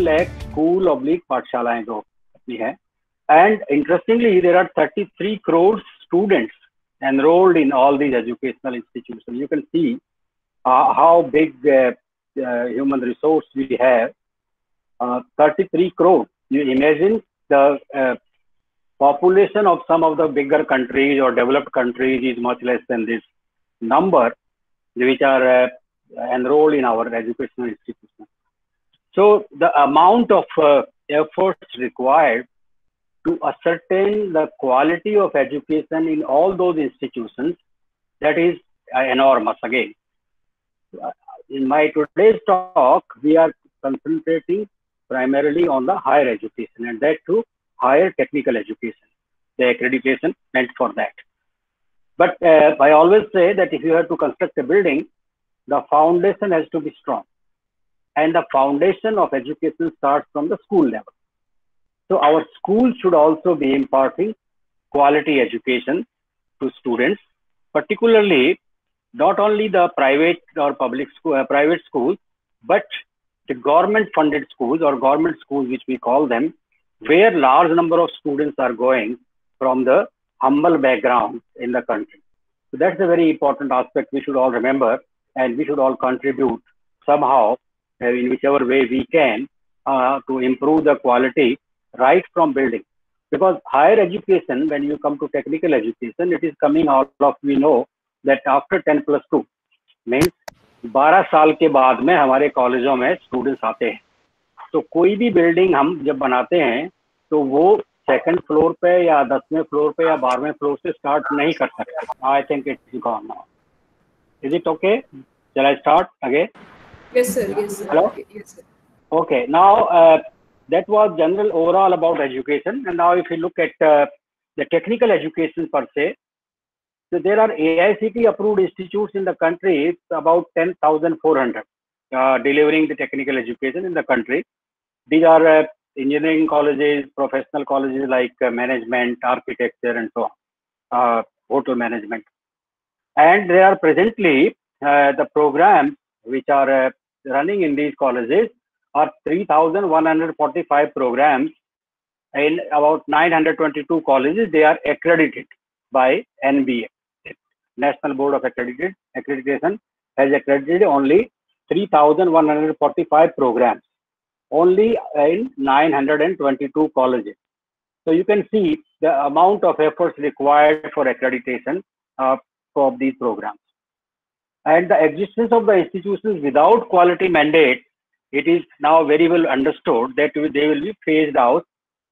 lakh school oblique पाठशालाएं जो अपनी है. And interestingly, there are 33 crore students enrolled in all these educational institutions. You can see how big human resource we have. 33 crore. You imagine the population of some of the bigger countries or developed countries is much less than this number, which are enrolled in our educational institutions. So the amount of efforts required to ascertain the quality of education in all those institutions, that is enormous again. In my today's talk, we are concentrating primarily on the higher education, and that too higher technical education, the accreditation meant for that. But I always say that if you have to construct a building, the foundation has to be strong. And the foundation of education starts from the school level. So our schools should also be imparting quality education to students, particularly not only the private or public school, private schools, but the government funded schools or government schools, which we call them, where large number of students are going from the humble background in the country. So that's a very important aspect we should all remember, and we should all contribute somehow in whichever way we can to improve the quality right from building. Because higher education, when you come to technical education, it is coming out of, we know that after 10+2 means 12 साल के बाद में हमारे कॉलेजों में students आते हैं. तो कोई भी बिल्डिंग हम जब बनाते हैं तो वो सेकंड फ्लोर पे या 10वें फ्लोर पे या 12वें फ्लोर से स्टार्ट नहीं कर सकते. I think it is gone now. Is it okay? Shall I start again? Yes sir, yes sir. Hello? Yes sir. Okay, now that was general overall about education, and now if you look at the technical education per se, so there are AICTE approved institutes in the country. It's about 10,400 delivering the technical education in the country. These are engineering colleges, professional colleges like management, architecture, and so on, hotel management. And there are presently the programs which are running in these colleges are 3,145 programs in about 922 colleges. They are accredited by NBA. National Board of Accreditation has accredited only 3,145 programs, only in 922 colleges. So you can see the amount of efforts required for accreditation for these programs. And the existence of the institutions without quality mandate, it is now very well understood that they will be phased out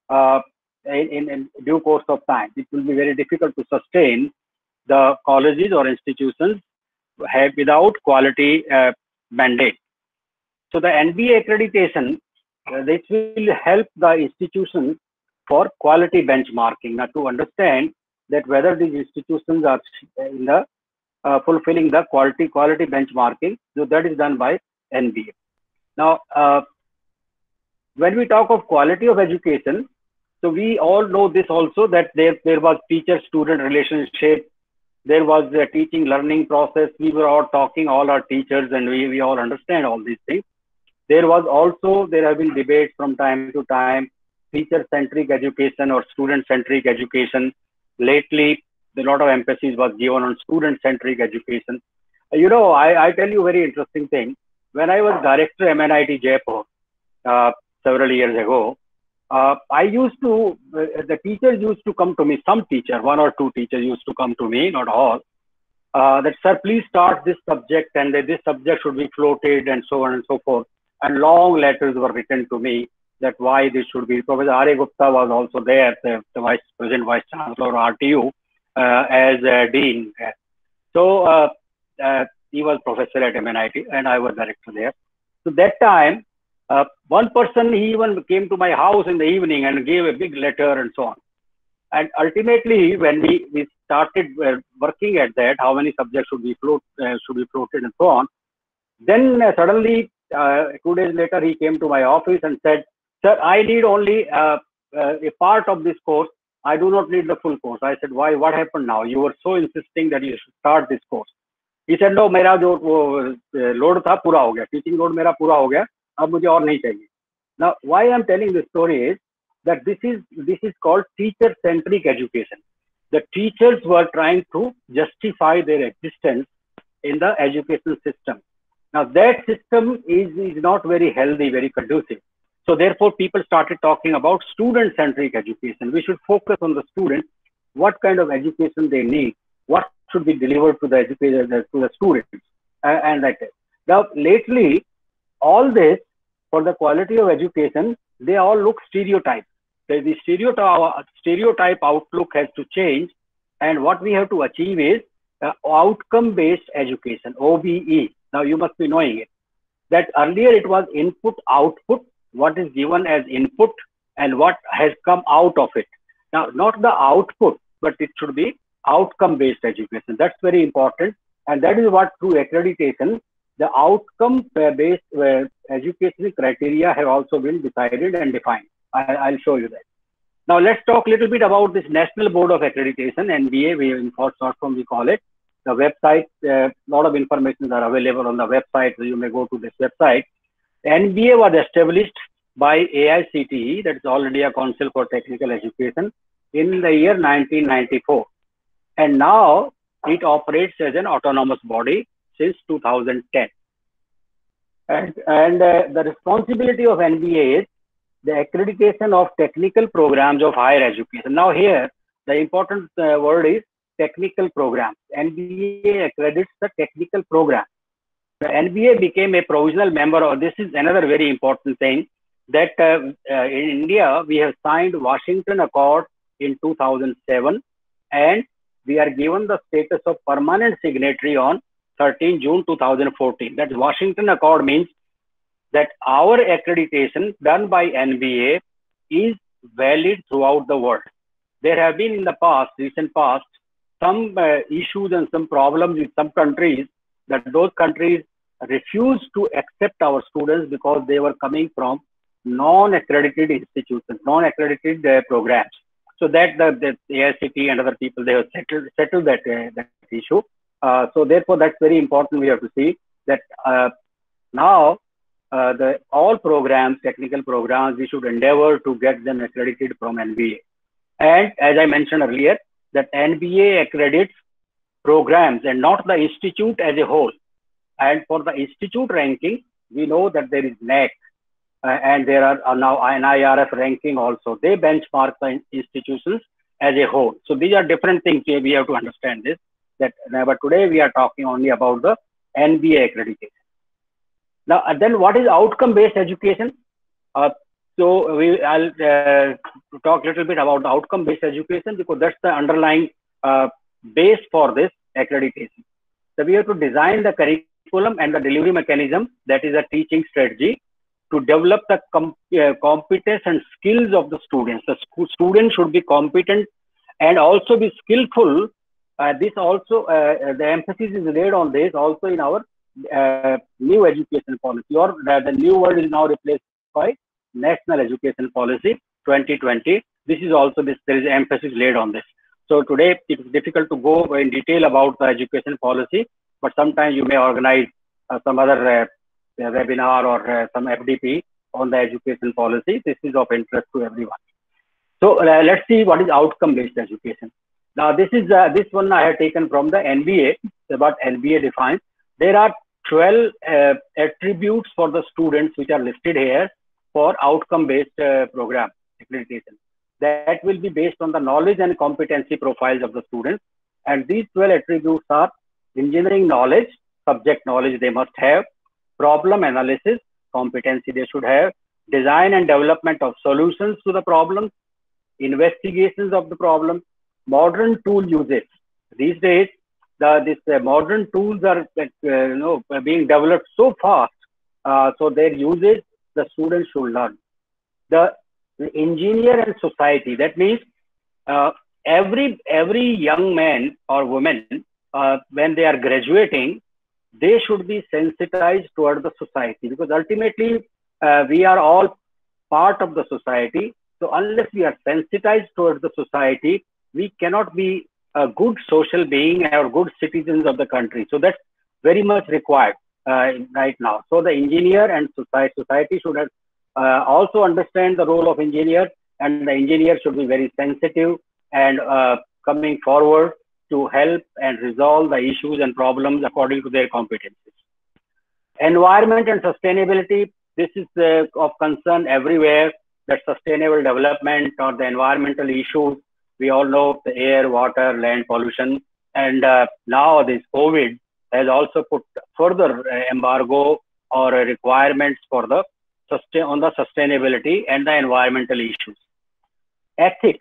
in due course of time. It will be very difficult to sustain the colleges or institutions have without quality mandate. So the NBA accreditation, this will help the institutions for quality benchmarking. Now to understand that whether these institutions are in the fulfilling the quality benchmarking, so that is done by NBA. Now, when we talk of quality of education, so we all know this also, that there was teacher-student relationship, there was a teaching learning process. We were all talking, all our teachers, and we all understand all these things. There have been debates from time to time, teacher-centric education or student-centric education. Lately, a lot of emphasis was given on student-centric education. You know, I tell you a very interesting thing. When I was director MNIT Jaipur several years ago, the teachers used to come to me, some teacher, one or two teachers used to come to me, not all, that, sir, please start this subject and this subject should be floated and so on and so forth. And long letters were written to me that why this should be. Professor R.A. Gupta was also there, the present Vice Chancellor of RTU, as Dean. So he was professor at MNIT and I was director there. So that time, one person, he even came to my house in the evening and gave a big letter and so on. And ultimately, when we started working at that, how many subjects should be floated and so on, then suddenly 2 days later, he came to my office and said, sir, I need only a part of this course. I do not need the full course. I said, why? What happened now? You were so insisting that you should start this course. He said, no, मेरा जो load था पूरा हो गया, teaching load मेरा पूरा हो गया, अब मुझे और नहीं चाहिए. Now, why I'm telling this story is that this is called teacher-centric education. The teachers were trying to justify their existence in the education system. Now, that system is not very healthy, very conducive. So therefore, people started talking about student-centric education. We should focus on the students, what kind of education they need, what should be delivered to the educators, to the students, and that. Now, lately, all this for the quality of education, they all look stereotyped. The stereotype outlook has to change, and what we have to achieve is outcome-based education, OBE. Now, you must be knowing it. That earlier it was input, output, what is given as input and what has come out of it. Now, not the output, but it should be outcome-based education. That's very important. And that is what through accreditation, the outcome-based education criteria have also been decided and defined. I'll show you that. Now, let's talk a little bit about this National Board of Accreditation, NBA, we in short form we call it. The website, a lot of information are available on the website, so you may go to this website. NBA was established by AICTE, that is All India Council for Technical Education, in the year 1994. And now it operates as an autonomous body since 2010. And the responsibility of NBA is the accreditation of technical programs of higher education. Now here, the important word is technical programs. NBA accredits the technical program. The NBA became a provisional member of, this is another very important thing, that in India, we have signed Washington Accord in 2007, and we are given the status of permanent signatory on 13 June 2014. That Washington Accord means that our accreditation done by NBA is valid throughout the world. There have been in the past, recent past, some issues and some problems with some countries, that those countries refused to accept our students because they were coming from non-accredited institutions, non-accredited programs. So that the AICTE and other people, they have settled that issue. So therefore, that's very important. We have to see that now all programs, technical programs, we should endeavor to get them accredited from NBA. And as I mentioned earlier, that NBA accredits programs and not the institute as a whole. And for the institute ranking, we know that there is NAAC, and there are now NIRF ranking also. They benchmark the institutions as a whole. So these are different things. We have to understand this. But today we are talking only about the NBA accreditation. Now, then what is outcome-based education? So I'll talk a little bit about the outcome-based education, because that's the underlying base for this accreditation. So we have to design the curriculum and the delivery mechanism, that is a teaching strategy, to develop the competence and skills of the students. The students should be competent and also be skillful. This also, the emphasis is laid on this also in our new education policy, or the new word is now replaced by National Education Policy 2020. This is also there is emphasis laid on this. So today it is difficult to go in detail about the education policy, but sometimes you may organize some other webinar or some FDP on the education policy. This is of interest to everyone. So let's see what is outcome-based education. Now this is this one I have taken from the NBA, what NBA defines. There are 12 attributes for the students which are listed here for outcome-based program accreditation. That will be based on the knowledge and competency profiles of the students. And these 12 attributes are engineering knowledge, subject knowledge they must have, problem analysis, competency they should have, design and development of solutions to the problems, investigations of the problem, modern tool usage. These days, these modern tools are being developed so fast, so their usage the students should learn. The engineer and society, that means every young man or woman, when they are graduating, they should be sensitized toward the society, because ultimately we are all part of the society. So unless we are sensitized towards the society, we cannot be a good social being or good citizens of the country. So that's very much required right now. So the engineer and society should also understand the role of engineer, and the engineer should be very sensitive and coming forward to help and resolve the issues and problems according to their competencies. Environment and sustainability, this is of concern everywhere, that sustainable development or the environmental issues. We all know the air, water, land pollution, and now this COVID has also put further embargo or requirements for the sustainability and the environmental issues. Ethics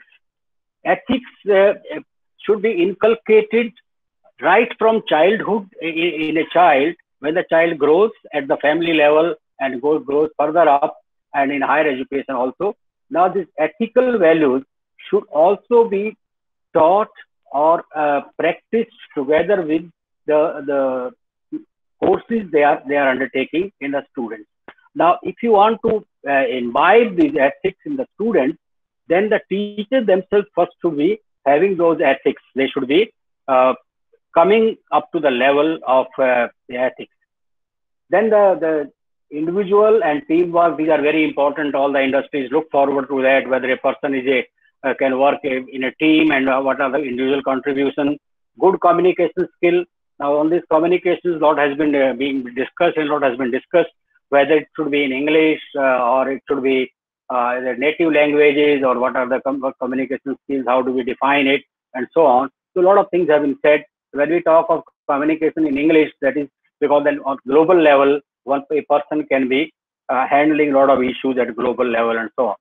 should be inculcated right from childhood in a child. When the child grows at the family level and grows further up and in higher education also, now these ethical values should also be taught or practiced together with the courses they are undertaking in the students. Now, if you want to imbibe these ethics in the students, then the teachers themselves first should be having those ethics. They should be coming up to the level of the ethics. Then the individual and teamwork, these are very important. All the industries look forward to that, whether a person is can work in a team and what are the individual contributions. Good communication skill. Now on this communications, a lot has been being discussed and a lot has been discussed, whether it should be in English or it should be the native languages, or what are the communication skills, how do we define it, and so on. So a lot of things have been said. When we talk of communication in English, that is because then on global level, a person can be handling a lot of issues at global level and so on.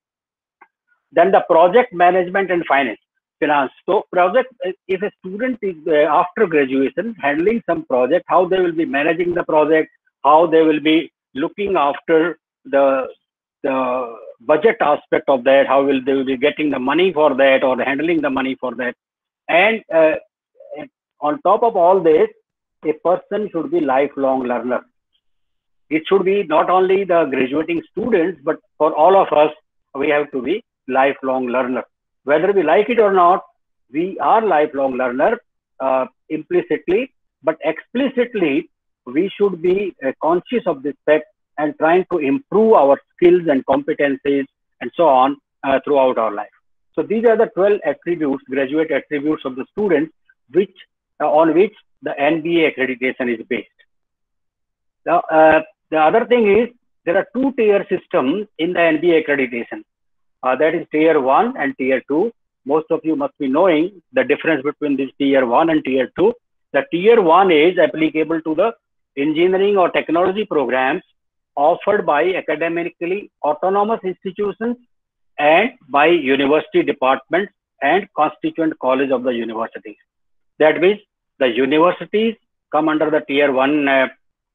Then the project management and finance. So project, if a student is after graduation handling some project, how they will be managing the project, how they will be looking after the budget aspect of that, how they will be getting the money for that or handling the money for that. And on top of all this, a person should be lifelong learner. It should be not only the graduating students, but for all of us, we have to be lifelong learner. Whether we like it or not, we are lifelong learner implicitly, but explicitly, we should be conscious of this fact and trying to improve our skills and competencies and so on throughout our life. So these are the 12 attributes, graduate attributes of the students, on which the NBA accreditation is based. Now, the other thing is, there are two-tier systems in the NBA accreditation. That is tier 1 and tier 2. Most of you must be knowing the difference between this tier 1 and tier 2. The tier 1 is applicable to the engineering or technology programs offered by academically autonomous institutions and by university departments and constituent college of the universities. That means the universities come under the tier 1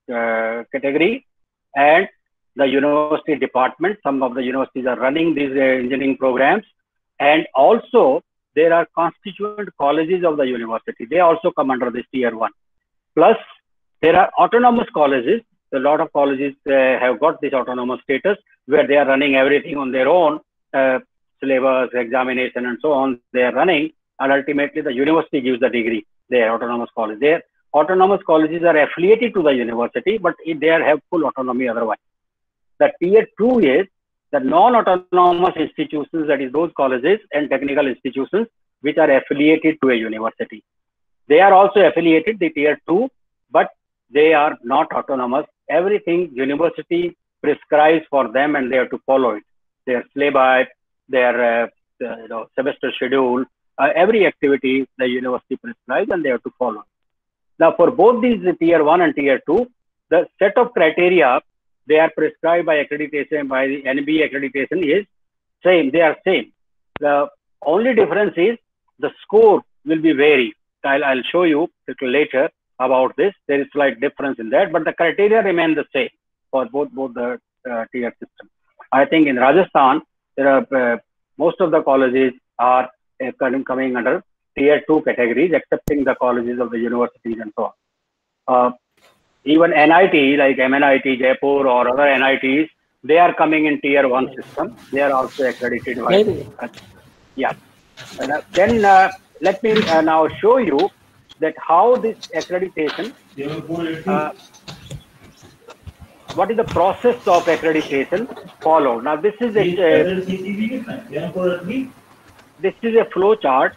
category, and the university department, some of the universities are running these engineering programs, and also there are constituent colleges of the university. They also come under this tier 1. Plus, there are autonomous colleges. A lot of colleges have got this autonomous status where they are running everything on their own, syllabus, examination, and so on. They are running, and ultimately the university gives the degree. They are autonomous colleges. Their autonomous colleges are affiliated to the university, but they have full autonomy otherwise. The tier 2 is the non-autonomous institutions, that is those colleges and technical institutions which are affiliated to a university. They are also affiliated, the tier 2, but they are not autonomous. Everything university prescribes for them and they have to follow it. Their syllabi, their semester schedule, every activity the university prescribes and they have to follow. Now for both these tier 1 and tier 2, the set of criteria they are prescribed by accreditation, by the NBA accreditation is same. They are same. The only difference is the score will be vary. I'll show you a little later about this. There is slight difference in that, but the criteria remain the same for both the tier system. I think in Rajasthan, there are most of the colleges are coming under tier 2 categories, excepting the colleges of the universities and so on. Even NIT, like MNIT, Jaipur, or other NITs, they are coming in tier 1 system. They are also accredited. Yeah. Then let me now show you that how this accreditation what is the process of accreditation followed. Now this is a flow chart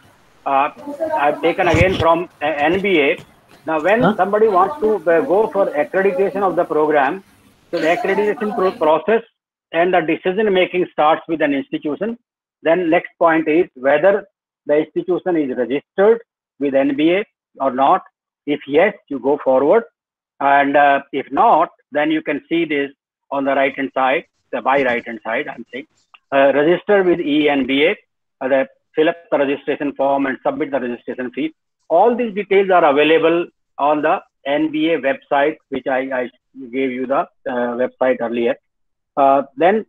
I've taken again from NBA. Now when somebody wants to go for accreditation of the program, so the accreditation process and the decision making starts with an institution. Then next point is whether the institution is registered with NBA or not. If yes, you go forward, and if not, then you can see this on the right hand side, the right hand side, I'm saying, register with ENBA, fill up the registration form and submit the registration fee. All these details are available on the NBA website, which I gave you the website earlier. Then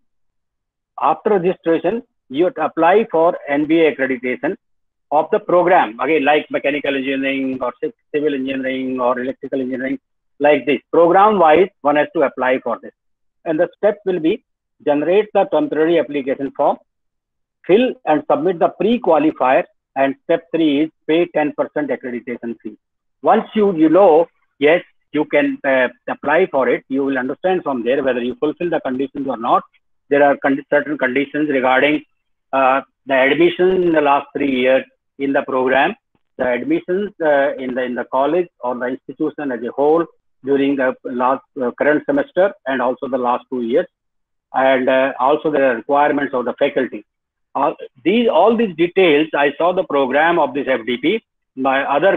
after registration, you apply for NBA accreditation of the program, again, like mechanical engineering or civil engineering or electrical engineering, like this. Program wise, one has to apply for this. And the step will be generate the temporary application form, fill and submit the pre-qualifier, and step 3 is pay 10% accreditation fee. Once you know, yes, you can apply for it, you will understand from there whether you fulfill the conditions or not. There are certain conditions regarding the admission in the last 3 years in the program, the admissions in the college or the institution as a whole during the last current semester and also the last 2 years, and also the requirements of the faculty. All these details, I saw the program of this FDP. My other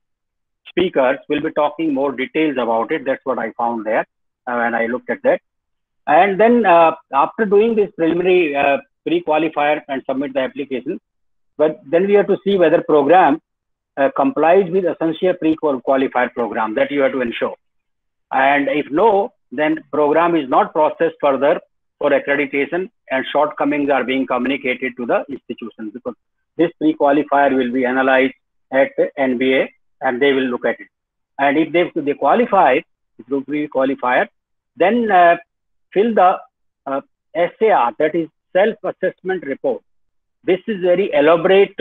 speakers will be talking more details about it. That's what I found there when I looked at that. And then after doing this preliminary pre-qualifier and submit the application, but then we have to see whether program complies with essential pre-qualifier program, that you have to ensure. And if no, then program is not processed further for accreditation and shortcomings are being communicated to the institution, because this pre-qualifier will be analyzed at NBA and they will look at it. And if they qualify through pre-qualifier, then fill the SAR, that is self-assessment report. This is very elaborate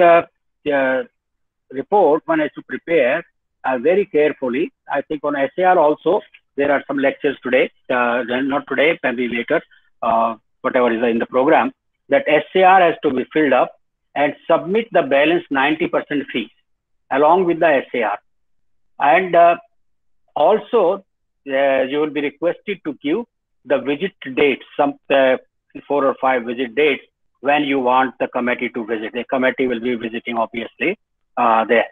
report one has to prepare very carefully. I think on SAR also, there are some lectures today, not today, maybe later, whatever is in the program, that SAR has to be filled up and submit the balance 90% fees along with the SAR. And also, you will be requested to give the visit dates, some 4 or 5 visit dates when you want the committee to visit. The committee will be visiting, obviously, there.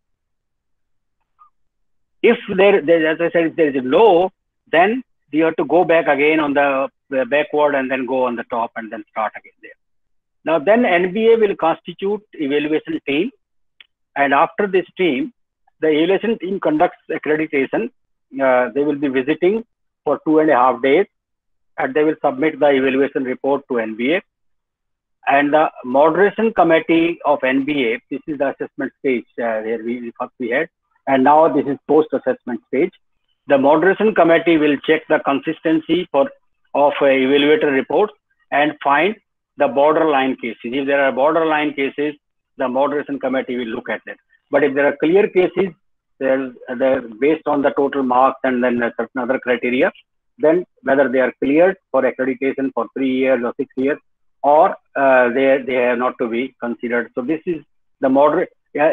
If as I said, if there is a no, then you have to go back again on the backward and then go on the top and then start again there. Now then NBA will constitute evaluation team, and after this team, the evaluation team conducts accreditation. They will be visiting for 2.5 days, and they will submit the evaluation report to NBA. And the moderation committee of NBA, this is the assessment stage where we first had, and now this is post-assessment stage. The moderation committee will check the consistency of evaluator reports and find the borderline cases. If there are borderline cases, the moderation committee will look at it. But if there are clear cases, they're based on the total marks and then certain other criteria, then whether they are cleared for accreditation for 3 years or 6 years, or they are not to be considered. So this is the moderate.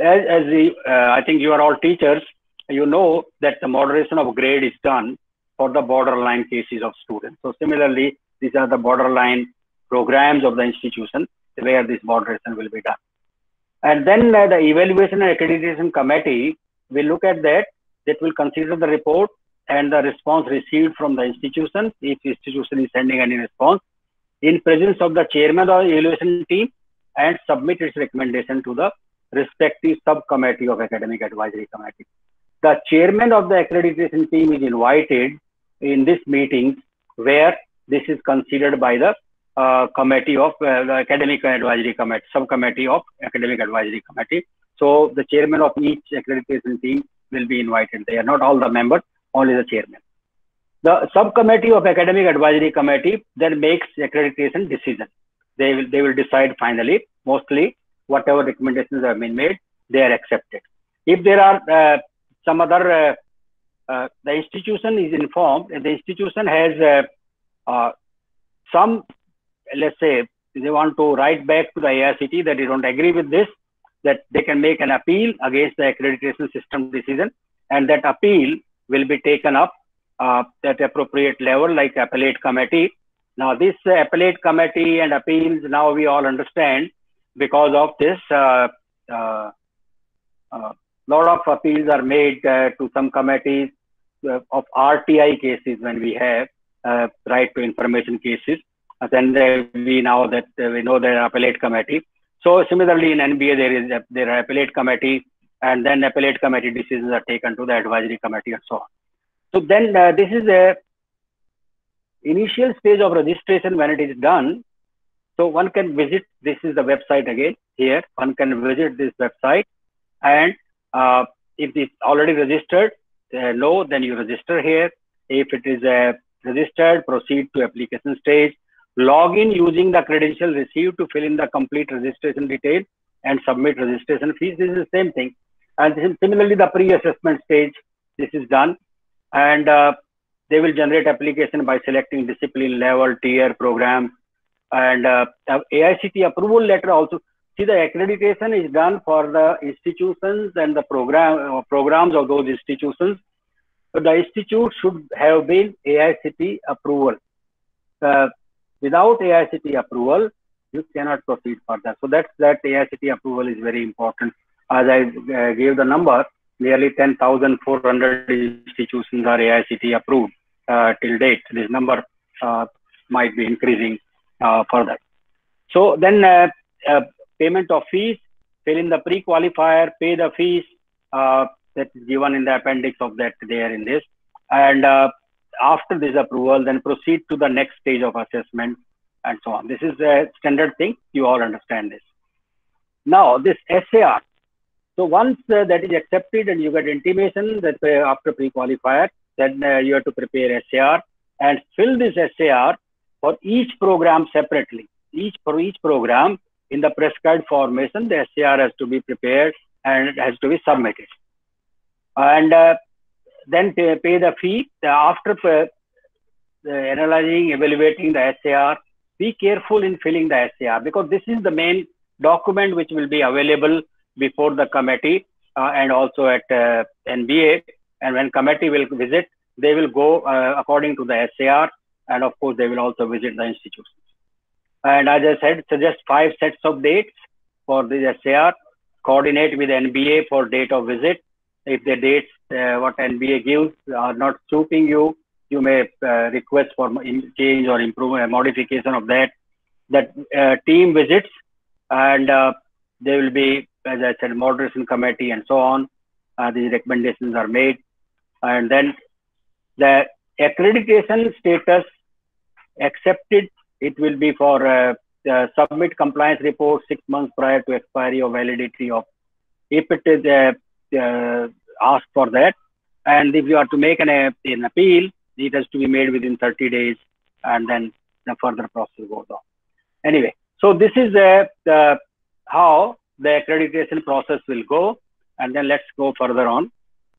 I think you are all teachers. You know that the moderation of grade is done for the borderline cases of students. So similarly, these are the borderline programs of the institution where this moderation will be done. And then the evaluation and accreditation committee will look at that. That will consider the report and the response received from the institution, if the institution is sending any response, in presence of the chairman of the evaluation team, and submit its recommendation to the respective subcommittee of academic advisory committee. The chairman of the accreditation team is invited in this meeting where this is considered by the committee of the academic advisory committee, subcommittee of academic advisory committee. So the chairman of each accreditation team will be invited. They are not all the members, only the chairman. The subcommittee of academic advisory committee then makes accreditation decision. They will decide finally. Mostly, whatever recommendations have been made, they are accepted. If there are some other the institution is informed, and the institution has some, let's say, they want to write back to the AICTE that they don't agree with this, that they can make an appeal against the accreditation system decision, and that appeal will be taken up at appropriate level, like appellate committee. Now, this appellate committee and appeals, now we all understand, because of this, lot of appeals are made to some committees of RTI cases when we have right to information cases. And then we know that there are appellate committee. So similarly in NBA there are appellate committee, and then appellate committee decisions are taken to the advisory committee and so on. So then this is a initial stage of registration when it is done. So one can visit, this is the website again here, one can visit this website, and if it's already registered, no, then you register here. If it is registered, proceed to application stage. Log in using the credential received to fill in the complete registration details and submit registration fees. This is the same thing. And this is similarly the pre-assessment stage. This is done, and they will generate application by selecting discipline, level, tier, program, and AICTE approval letter also. See, the accreditation is done for the institutions and the programs of those institutions. So the institute should have been AICTE approval. Without AICTE approval, you cannot proceed further. So that AICTE approval is very important. As I gave the number, nearly 10,400 institutions are AICTE approved till date. This number might be increasing further. So then payment of fees, fill in the pre-qualifier, pay the fees that is given in the appendix of that there in this. And after this approval, then proceed to the next stage of assessment and so on. This is a standard thing. You all understand this. Now, this SAR. So once that is accepted and you get intimation that after pre-qualifier, then you have to prepare SAR and fill this SAR for each program separately. For each program in the prescribed formation, the SAR has to be prepared and it has to be submitted. And then pay the fee. After analyzing, evaluating the SAR, be careful in filling the SAR, because this is the main document which will be available before the committee and also at NBA. And when committee will visit, they will go according to the SAR, and of course they will also visit the institutions. And as I said, suggest 5 sets of dates for the SAR. Coordinate with NBA for date of visit. If the dates what NBA gives are not suiting you, you may request for change or improvement, modification of that. That team visits, and there will be, as I said, moderation committee and so on. These recommendations are made, and then the accreditation status accepted. It will be for submit compliance report 6 months prior to expiry of validity of, if it is ask for that. And if you are to make an appeal, it has to be made within 30 days, and then the further process goes on. Anyway, so this is how the accreditation process will go, and then let's go further on.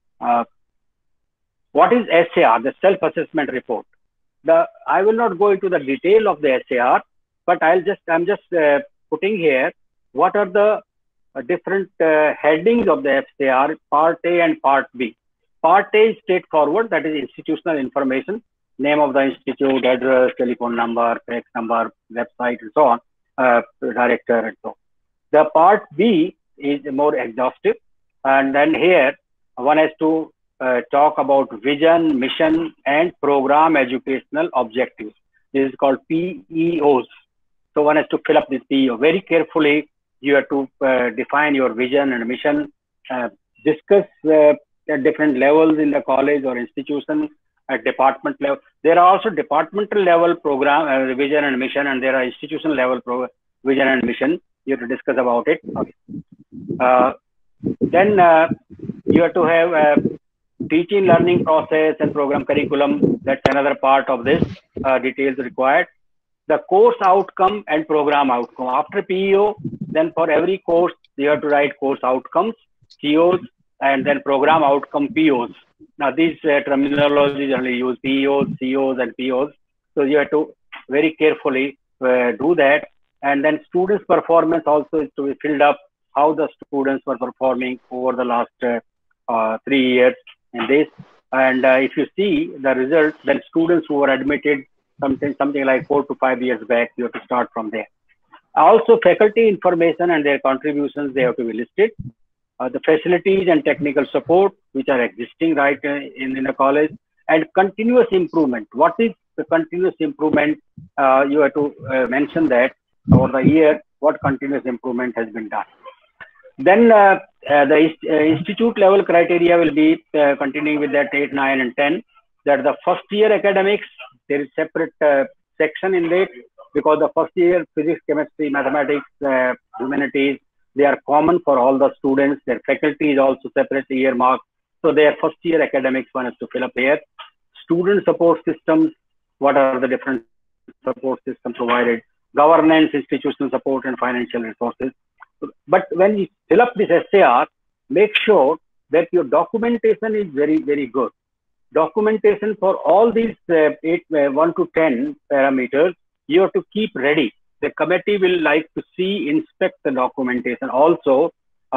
What is SAR, the self-assessment report? I will not go into the detail of the SAR, but I'm just putting here what are the different headings of the SAR, Part A and Part B. Part A is straightforward, that is institutional information, name of the institute, address, telephone number, fax number, website, and so on, director, and so on. The Part B is more exhaustive, and then here one has to talk about vision, mission, and program educational objectives. This is called PEOs. So one has to fill up this PEO very carefully. You have to define your vision and mission, discuss at different levels in the college or institution, at department level. There are also departmental level program vision and mission, and there are institution level vision and mission. You have to discuss about it. Okay. Then you have to have teaching learning process and program curriculum. That's another part of this, details required. The course outcome and program outcome. After PEO, then for every course, you have to write course outcomes, COs, and then program outcome POs. Now, these terminologies only use PEOs, CEOs, and POs. So you have to very carefully do that. And then students' performance also is to be filled up, how the students were performing over the last 3 years in this. And if you see the results, then students who were admitted something like 4 to 5 years back, you have to start from there. Also, faculty information and their contributions, they have to be listed. The facilities and technical support, which are existing right in the college, and continuous improvement. What is the continuous improvement? You have to mention that over the year, what continuous improvement has been done. Then the institute level criteria will be continuing with that 8, 9, and 10. That the first year academics, there is separate section in that, because the first year physics, chemistry, mathematics, humanities, they are common for all the students. Their faculty is also separately earmarked. So their first year academics one has to fill up here. Student support systems, what are the different support systems provided? Governance, institutional support, and financial resources. But when you fill up this SAR, make sure that your documentation is very, very good. Documentation for all these 1 to 10 parameters, you have to keep ready. The committee will like to inspect the documentation. Also,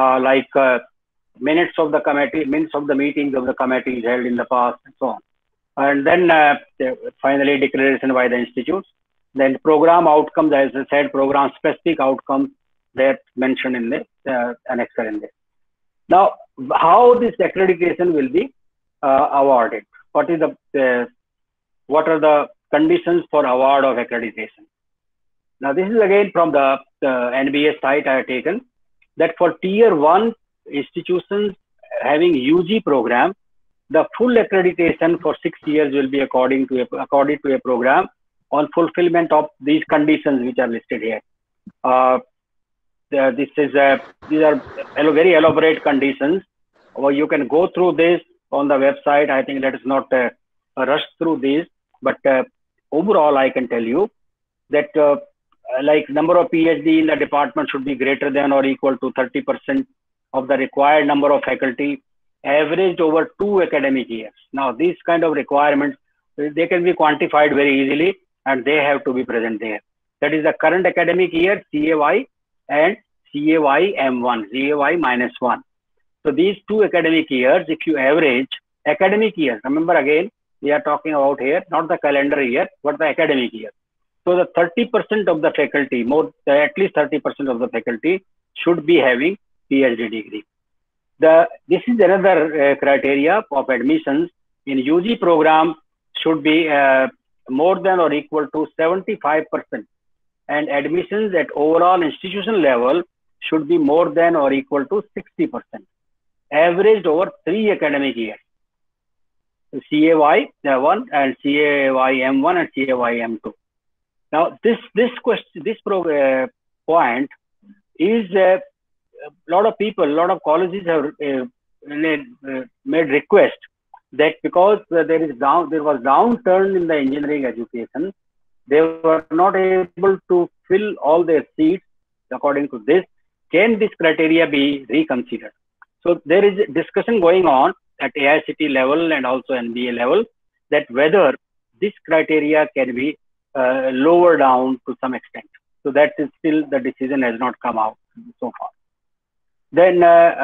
minutes of the committee, minutes of the meetings of the committees held in the past, and so on. And then finally, declaration by the institutes. Then program outcomes, as I said, program specific outcomes, that's mentioned in the annexure in this. Now, how this accreditation will be awarded? What are the conditions for award of accreditation? Now, this is again from the NBA site I have taken, that for tier 1 institutions having UG program, the full accreditation for 6 years will be according to a program on fulfillment of these conditions which are listed here. These are very elaborate conditions. Or you can go through this on the website. I think let us not rush through these, but overall I can tell you that like number of PhD in the department should be greater than or equal to 30% of the required number of faculty, averaged over 2 academic years. Now, these kind of requirements, they can be quantified very easily, and they have to be present there. That is the current academic year, CAY, and CAY M1, CAY -1. So these 2 academic years, if you average academic years, remember again, we are talking about here, not the calendar year, but the academic year. So the 30% of the faculty, at least 30% of the faculty should be having PhD degree. This is another criteria of admissions in UG program should be more than or equal to 75%, and admissions at overall institution level should be more than or equal to 60%, averaged over 3 academic years. CAY 1 and CAY M1 and CAY M2. Now, this point is a lot of people, a lot of colleges have made request that because there was downturn in the engineering education, they were not able to fill all their seats according to this. Can this criteria be reconsidered? So there is a discussion going on at AICT level and also NBA level that whether this criteria can be lower down to some extent. So that is still, the decision has not come out so far. Then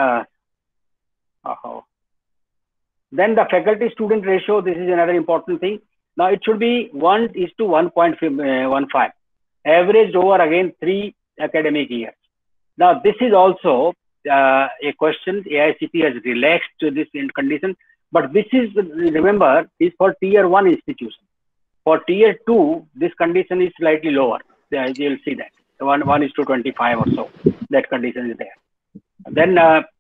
the faculty student ratio, this is another important thing. Now it should be 1:1.15, averaged over again 3 academic years. Now this is also a question. AICT has relaxed this condition, but this is, remember, is for tier 1 institution. For tier 2, this condition is slightly lower. You'll see that 1:25 or so. That condition is there. Then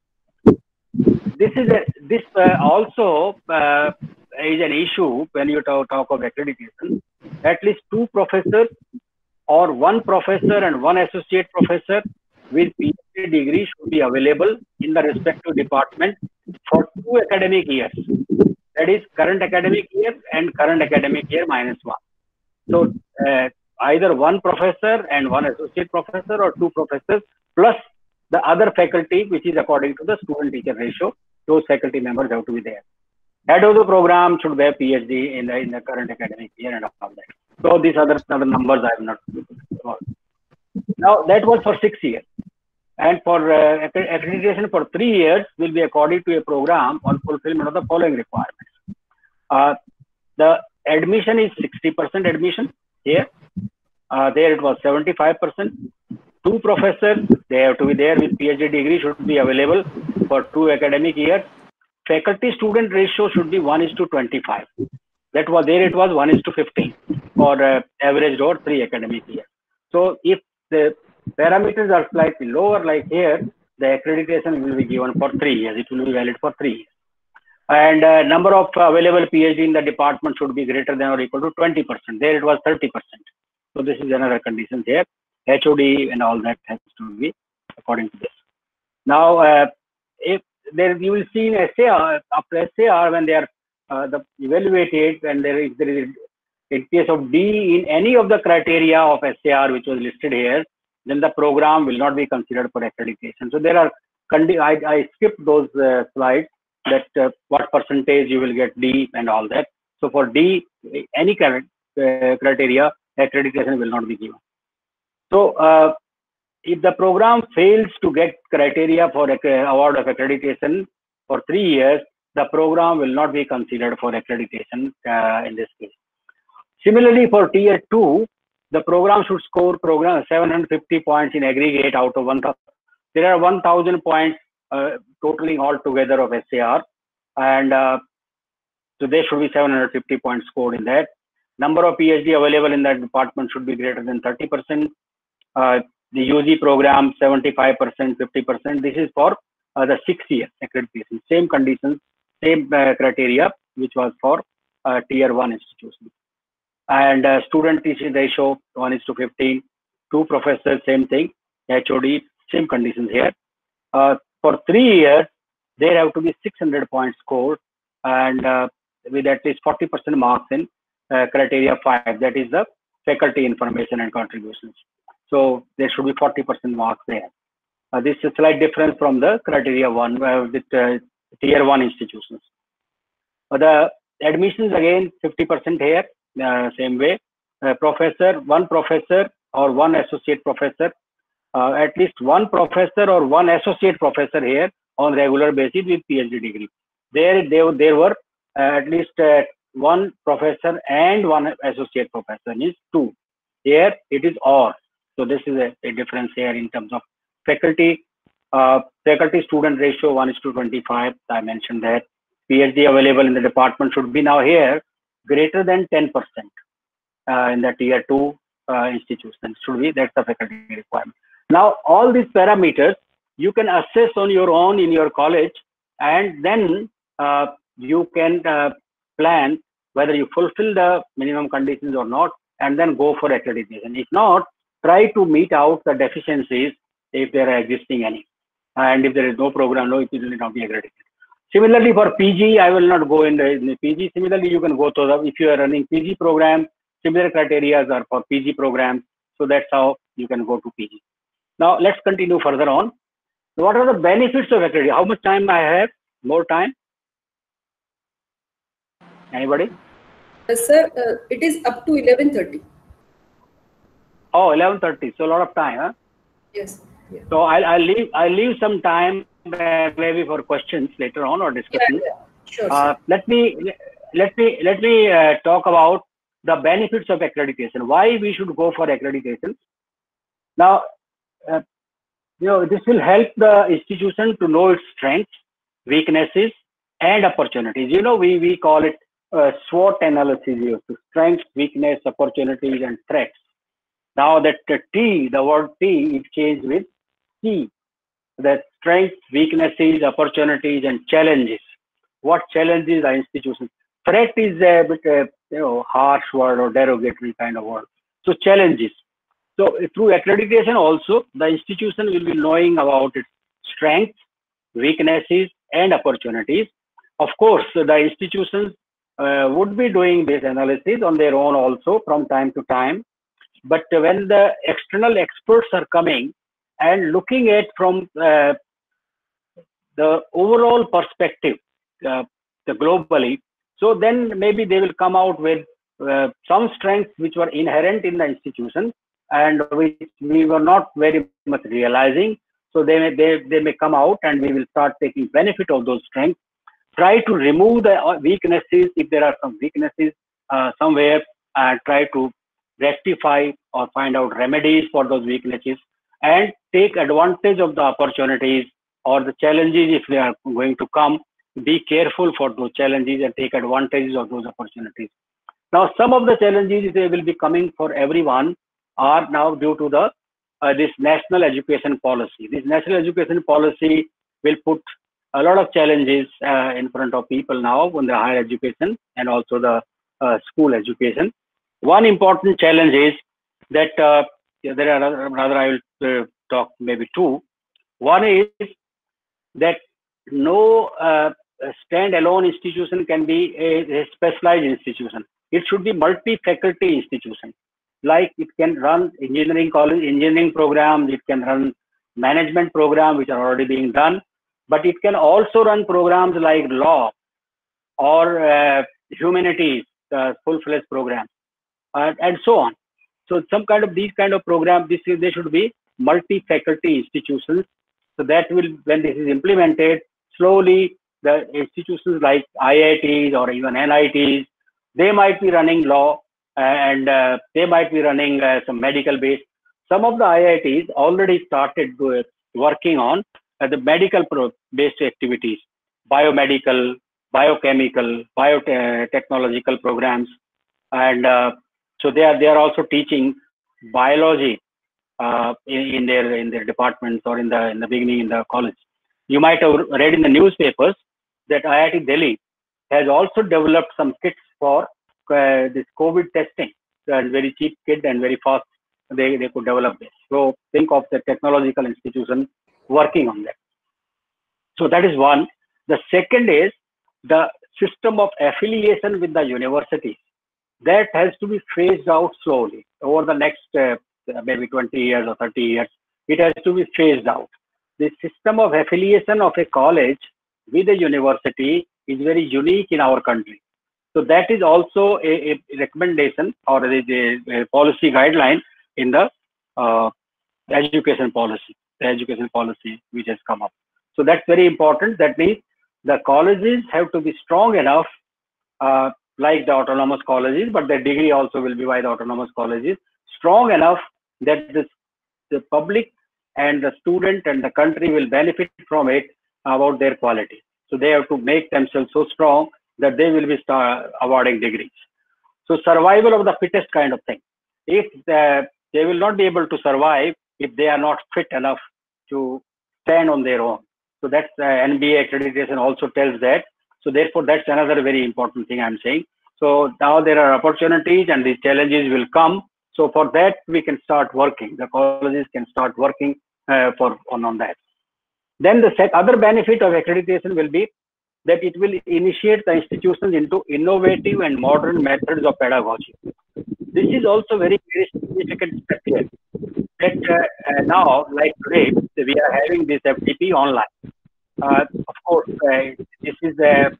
this also is an issue when you talk of accreditation. At least 2 professors or 1 professor and 1 associate professor with PhD degree should be available in the respective department for 2 academic years. That is current academic year and current academic year -1. So either 1 professor and 1 associate professor or 2 professors plus the other faculty, which is according to the student teacher ratio. Those faculty members have to be there. Head of the program should have PhD in the current academic year and all that. So these other numbers I have not. Now that was for 6 years. And for accreditation for 3 years will be according to a program on fulfillment of the following requirements. The admission is 60% admission here. There it was 75%. 2 professors, they have to be there with PhD degree, should be available for 2 academic years. Faculty student ratio should be 1:25. That was there, it was 1:15 for averaged over 3 academic years. So if the parameters are slightly lower, like here, the accreditation will be given for 3 years. It will be valid for 3 years. And number of available PhD in the department should be greater than or equal to 20%. There it was 30%. So this is another condition here. HOD and all that has to be according to this. Now, if there you will see in SAR, after SAR, when they are evaluated, and there is in case of D in any of the criteria of SAR which was listed here, then the program will not be considered for accreditation. So there are I skipped those slides that what percentage you will get D and all that. So for D, any criteria, accreditation will not be given. So if the program fails to get criteria for award of accreditation for 3 years, the program will not be considered for accreditation in this case. Similarly, for tier 2, the program should score 750 points in aggregate out of 1,000. There are 1,000 points totaling all together of SAR, and so there should be 750 points scored in that. Number of PhD available in that department should be greater than 30%. The UG program 75%, 50%. This is for the 6 year accreditation. Same conditions, same criteria, which was for tier 1 institutions. And student teaching ratio 1:15. 2 professors, same thing. HOD, same conditions here. For 3 years, there have to be 600 points scored, and with at least 40% marks in criteria 5. That is the faculty information and contributions. So there should be 40% marks there. This is a slight difference from the criteria 1 with tier 1 institutions. The admissions again 50% here, same way. One professor or one associate professor, at least one professor or one associate professor here on regular basis with PhD degree. There were at least one professor and one associate professor, is 2. Here it is or. So this is a difference here in terms of faculty. Faculty student ratio 1:25. I mentioned that. PhD available in the department should be now here greater than 10% in the tier 2 institution. Should be, that's the faculty requirement. Now all these parameters you can assess on your own in your college, and then you can plan whether you fulfill the minimum conditions or not, and then go for accreditation. If not, try to meet out the deficiencies if there are existing any. And if there is no program, no, it will not be accredited. Similarly, for PG, I will not go in the PG. Similarly, you can go to the, if you are running PG program, similar criteria are for PG programs. So that's how you can go to PG. Now, let's continue further on. So what are the benefits of accreditation? How much time I have? More time? Anybody? Sir, it is up to 11:30. Oh, 11:30. So a lot of time, huh? Yes. Yeah. So I'll leave some time maybe for questions later on or discussion. Yeah. Sure. Let me talk about the benefits of accreditation. Why we should go for accreditation? Now, this will help the institution to know its strengths, weaknesses, and opportunities. We call it SWOT analysis. Strengths, weakness, opportunities, and threats. Now that the word T is changed with T. The strengths, weaknesses, opportunities, and challenges. What challenges the institution? Threat is a bit harsh word or derogatory kind of word. So challenges. So through accreditation also, the institution will be knowing about its strengths, weaknesses, and opportunities. Of course, the institutions would be doing this analysis on their own also from time to time. But when the external experts are coming and looking at from the overall perspective, globally. So then maybe they will come out with some strengths which were inherent in the institution and which we were not very much realizing. So they may come out and we will start taking benefit of those strengths. Try to remove the weaknesses if there are some weaknesses somewhere, and try to rectify or find out remedies for those weaknesses, and take advantage of the opportunities or the challenges if they are going to come. Be careful for those challenges and take advantage of those opportunities. Now, some of the challenges they will be coming for everyone are now due to the this national education policy. This national education policy will put a lot of challenges in front of people now on the higher education and also the school education. One important challenge is that there are rather I will talk maybe two. One is that no standalone institution can be a specialized institution. It should be multi-faculty institution. Like it can run engineering college, engineering programs, it can run management programs which are already being done, but it can also run programs like law or humanities, full-fledged programs, and so on. So some kind of these kind of programs, they should be multi-faculty institutions. So that will, when this is implemented, slowly the institutions like IITs or even NITs, they might be running law and they might be running some medical based. Some of the IITs already started working on the medical based activities, biomedical, biochemical, biotechnological programs, and so they are also teaching biology in their departments or in the beginning in the college. You might have read in the newspapers that IIT Delhi has also developed some kits for this COVID testing. Very cheap kit and very fast they could develop this. So think of the technological institution working on that. So that is one. The second is the system of affiliation with the universities. That has to be phased out slowly over the next maybe 20 years or 30 years. It has to be phased out. The system of affiliation of a college with a university is very unique in our country. So that is also a recommendation or a policy guideline in the education policy, which has come up. So that's very important. That means the colleges have to be strong enough, like the autonomous colleges, but the degree also will be by the autonomous colleges, strong enough that the public and the student and the country will benefit from it about their quality. So they have to make themselves so strong that they will be awarding degrees. So survival of the fittest kind of thing. If they will not be able to survive if they are not fit enough to stand on their own. So that's NBA accreditation also tells that. So therefore, that's another very important thing I'm saying. So now there are opportunities and these challenges will come. So for that, we can start working. The colleges can start working on that. Then the other benefit of accreditation will be that it will initiate the institutions into innovative and modern methods of pedagogy. This is also very, very significant step here. That now, like today, we are having this FDP online. Of course, this is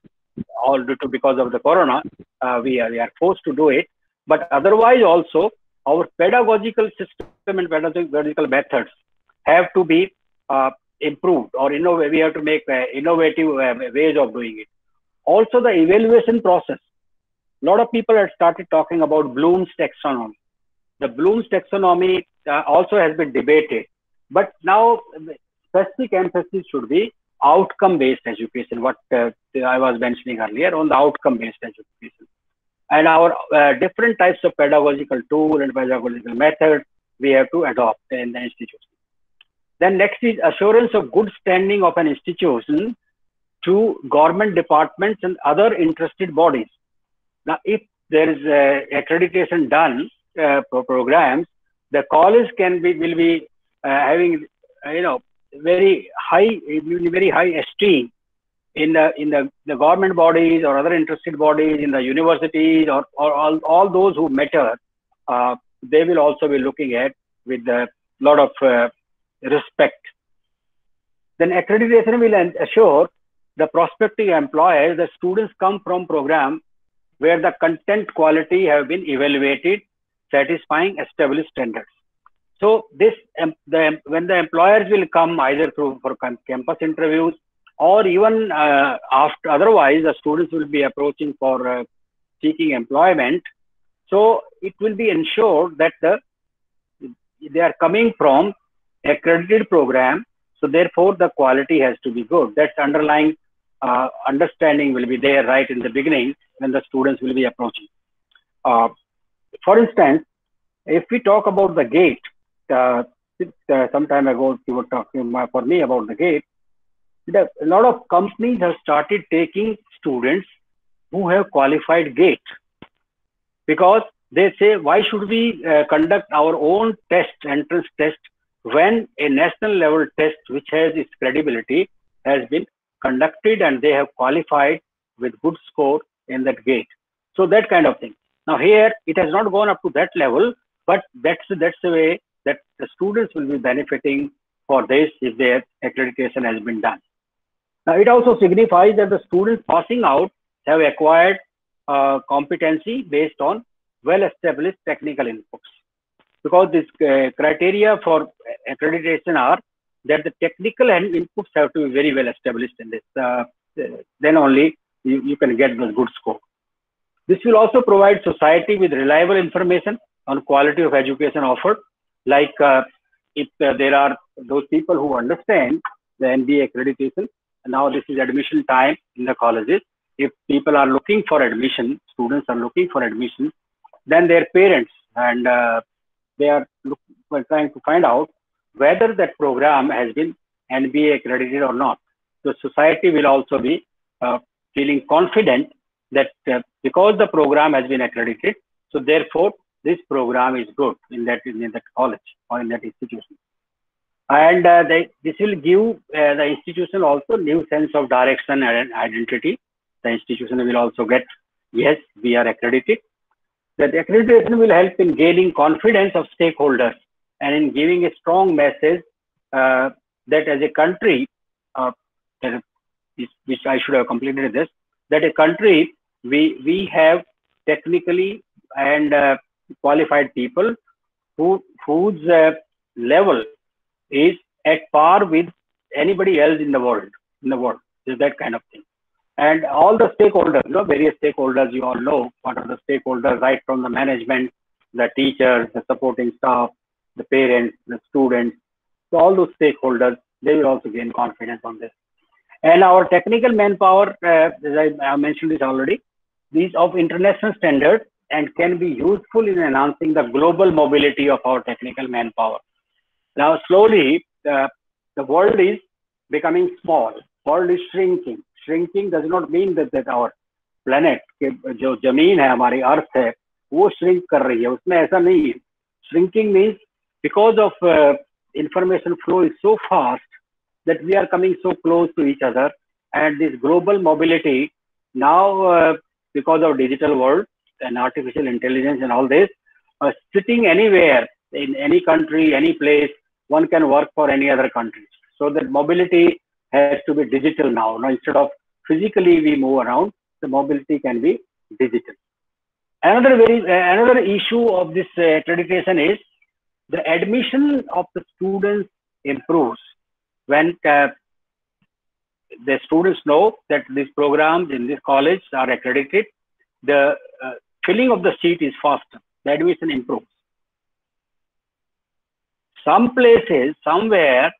all due to because of the corona. We are forced to do it, but otherwise also our pedagogical system and pedagogical methods have to be improved or innovative. We have to make innovative ways of doing it. Also, the evaluation process. A lot of people have started talking about Bloom's taxonomy. The Bloom's taxonomy also has been debated, but now specific emphasis should be outcome-based education. What I was mentioning earlier on the outcome-based education, and our different types of pedagogical tool and pedagogical methods we have to adopt in the institution. Then next is assurance of good standing of an institution to government departments and other interested bodies. Now, if there is accreditation done for programs, the college will be having very high esteem in the government bodies or other interested bodies in the universities or all those who matter. They will also be looking at with a lot of respect. Then accreditation will assure the prospective employers, the students come from program where the content quality have been evaluated, satisfying established standards. So this, when the employers will come either through for campus interviews or even after, otherwise the students will be approaching for seeking employment. So it will be ensured that they are coming from accredited program. So therefore the quality has to be good. That's underlying understanding will be there right in the beginning when the students will be approaching. For instance, if we talk about the GATE, some time ago you were talking for me about the GATE. A lot of companies have started taking students who have qualified GATE, because they say, why should we conduct our own test, entrance test, when a national level test which has its credibility has been conducted and they have qualified with good score in that GATE. So that kind of thing. Now here it has not gone up to that level, but that's the way that the students will be benefiting for this if their accreditation has been done. Now it also signifies that the students passing out have acquired competency based on well-established technical inputs, because this criteria for accreditation are that the technical inputs have to be very well established in this. Then only you can get the good score. This will also provide society with reliable information on quality of education offered. Like if there are those people who understand the NBA accreditation, and now this is admission time in the colleges. If people are looking for admission, students are looking for admission, then their parents and they are trying to find out whether that program has been NBA accredited or not. The society will also be feeling confident that because the program has been accredited, so therefore this program is good in that college or in that institution. And this will give the institution also new sense of direction and identity. The institution will also get, yes, we are accredited. That accreditation will help in gaining confidence of stakeholders and in giving a strong message that as a country, which I should have completed this, that a country, we have technically and qualified people whose level is at par with anybody else in the world. Is that kind of thing. And all the stakeholders, various stakeholders, you all know what are the stakeholders, right from the management, the teachers, the supporting staff, the parents, the students. So all those stakeholders, they will also gain confidence on this. And our technical manpower, as I mentioned this already, these of international standards and can be useful in enhancing the global mobility of our technical manpower. Now, slowly, the world is becoming small. World is shrinking. Shrinking does not mean that our planet, जो जमीन है हमारी अर्थ है, वो shrink कर रही है. उसमें ऐसा नहीं है. Shrinking means because of information flow is so fast that we are coming so close to each other, and this global mobility now because of digital world and artificial intelligence and all this, sitting anywhere in any country, any place, one can work for any other country. So that mobility has to be digital now. Now, instead of physically we move around, the mobility can be digital. Another issue of this accreditation is the admission of the students improves when the students know that these programs in this college are accredited. The filling of the seat is faster. The admission improves. Some places, somewhere,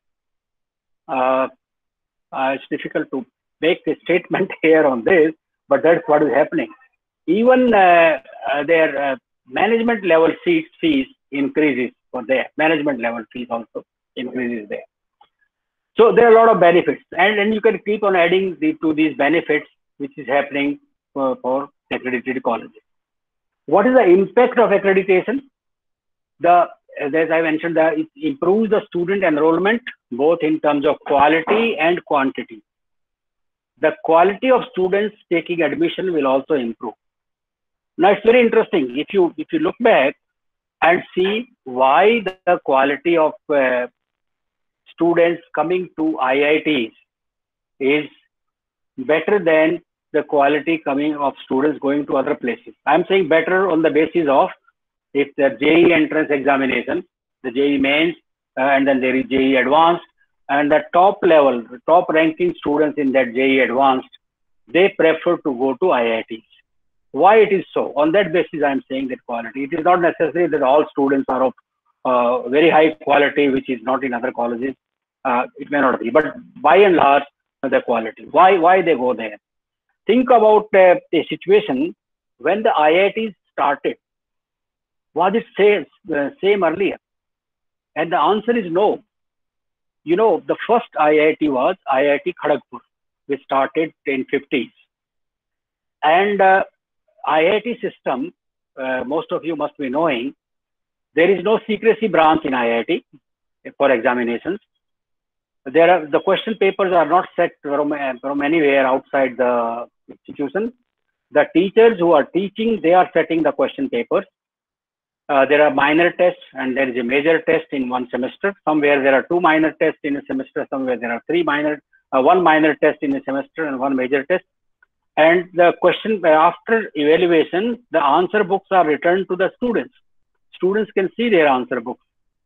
it's difficult to make a statement here on this, but that's what is happening. Even their management level fees increases for their management level fees also increases there. So there are a lot of benefits, and you can keep on adding to these benefits, which is happening for accredited colleges. What is the impact of accreditation? As I mentioned, it improves the student enrollment, both in terms of quality and quantity. The quality of students taking admission will also improve. Now, it's very interesting. If you look back and see why the quality of students coming to IITs is better than the quality coming of students going to other places. I'm saying better on the basis of if the JEE entrance examination, the JEE mains, and then there is JEE advanced, and the top level, top ranking students in that JEE advanced, they prefer to go to IITs. Why it is so? On that basis, I'm saying that quality. It is not necessary that all students are of very high quality, which is not in other colleges. It may not be, but by and large, the quality. Why they go there? Think about a situation when the IITs started. Was it same earlier? And the answer is no. You know, the first IIT was IIT Kharagpur, which started in 50s. And IIT system, most of you must be knowing, there is no secrecy branch in IIT for examinations. The question papers are not set from anywhere outside the institution. The teachers who are teaching, they are setting the question papers. There are minor tests and there is a major test in one semester. Somewhere there are 2 minor tests in a semester. Somewhere there are 1 minor test in a semester and 1 major test. And the question, after evaluation, the answer books are returned to the students. Students can see their answer books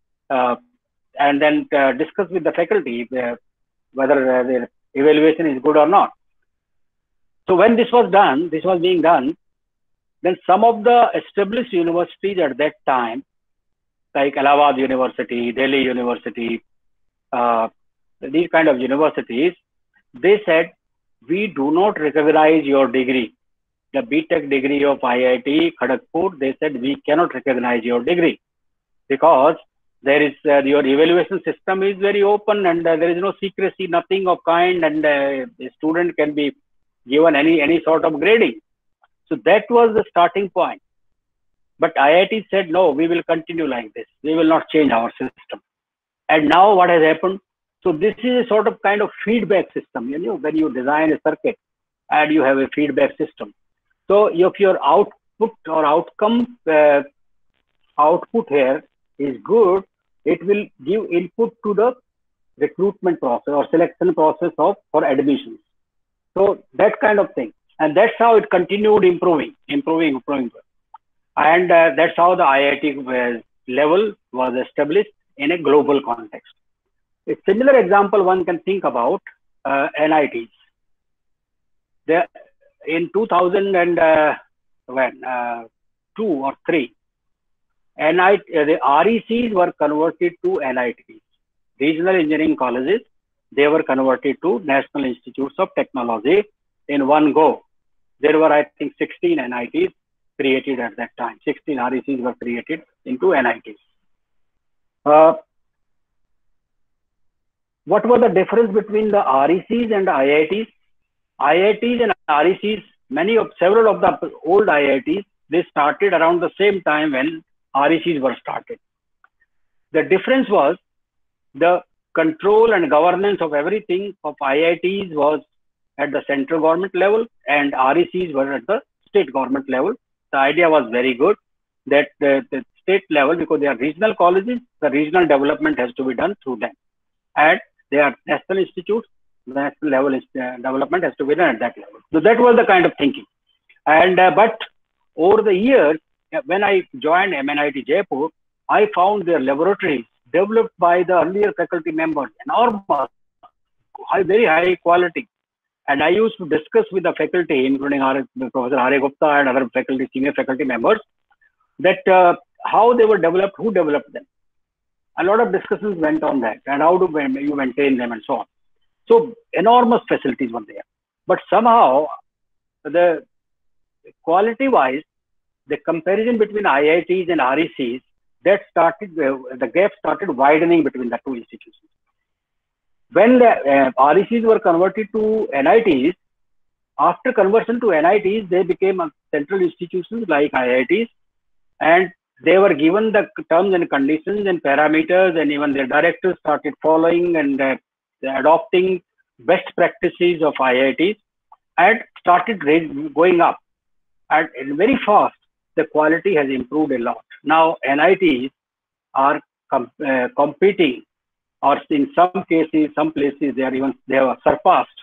and then discuss with the faculty whether their evaluation is good or not. So when this was being done, then some of the established universities at that time, like Allahabad University, Delhi University, these kind of universities, they said, we do not recognize your degree. The BTech degree of IIT Kharagpur, they said, we cannot recognize your degree because there is your evaluation system is very open and there is no secrecy, nothing of kind, and the student can be given any sort of grading. So that was the starting point. But IIT said, no, we will continue like this. We will not change our system. And now what has happened? So this is a sort of kind of feedback system. You know, when you design a circuit and you have a feedback system. So if your output or outcome output here is good, it will give input to the recruitment process or selection process for admissions. So that kind of thing. And that's how it continued improving. And that's how the IIT level was established in a global context. A similar example one can think about NITs. In 2002 or 3, the RECs were converted to NITs. Regional Engineering Colleges, they were converted to National Institutes of Technology in one go. There were, I think, 16 NITs created at that time. 16 RECs were created into NITs. What was the difference between the RECs and the IITs? IITs and RECs, several of the old IITs, they started around the same time when RECs were started. The difference was the control and governance of everything of IITs was at the central government level and RECs were at the state government level. The idea was very good that the state level, because they are regional colleges, the regional development has to be done through them. And they are national institutes, the national level development has to be done at that level. So that was the kind of thinking. And but over the years, when I joined MNIT Jaipur, I found their laboratories developed by the earlier faculty members, enormous, very high quality. And I used to discuss with the faculty, including Professor R.A. Gupta and other faculty, senior faculty members, that how they were developed, who developed them. A lot of discussions went on that, and how do you maintain them and so on. So enormous facilities were there. But somehow, the quality-wise, the comparison between IITs and RECs, the gap started widening between the two institutions. When the RECs were converted to NITs, after conversion to NITs, they became central institutions like IITs, and they were given the terms and conditions and parameters, and even their directors started following and adopting best practices of IITs and started going up. And very fast, the quality has improved a lot. Now, NITs are competing, or in some cases, some places, they have surpassed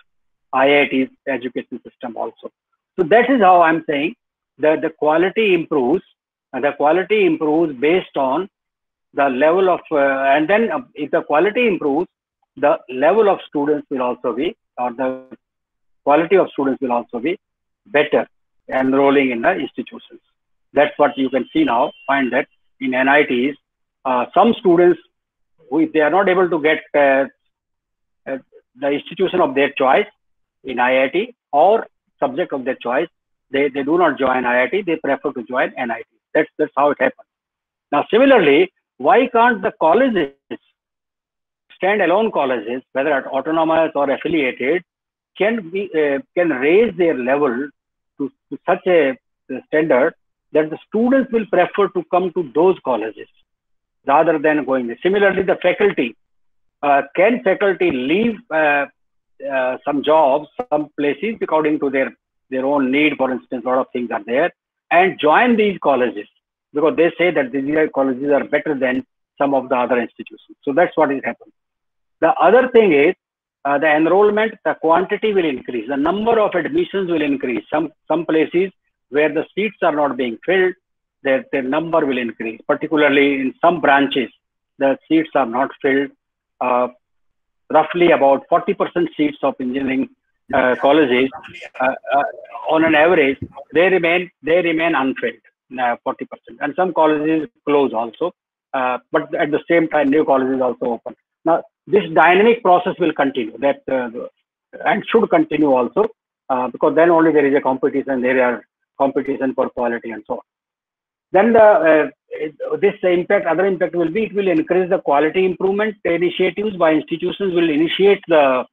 IIT's education system also. So that is how I'm saying that the quality improves, and the quality improves based on the level of, and then if the quality improves, the level of students will also be, or the quality of students will also be better enrolling in the institutions. That's what you can see now. Find that in NITs, some students, who, if they are not able to get the institution of their choice in IIT or subject of their choice, they do not join IIT, they prefer to join NIT. That's how it happens. Now, similarly, why can't the colleges, standalone colleges, whether at autonomous or affiliated, can raise their level to such a standard that the students will prefer to come to those colleges rather than going there. Similarly, the faculty, can faculty leave some jobs, some places according to their own need? For instance, a lot of things are there, and join these colleges because they say that these colleges are better than some of the other institutions. So that's what is happening. The other thing is the enrollment, the quantity will increase, the number of admissions will increase. Some places where the seats are not being filled, their number will increase. Particularly in some branches, the seats are not filled. Roughly about 40% seats of engineering colleges, on an average, they remain unfilled, 40%. And some colleges close also, but at the same time, new colleges also open. Now, this dynamic process will continue, and should continue also, because then only there is a competition, there are competition for quality and so on. Then this impact, other impact will be, it will increase the quality improvement initiatives by institutions will initiate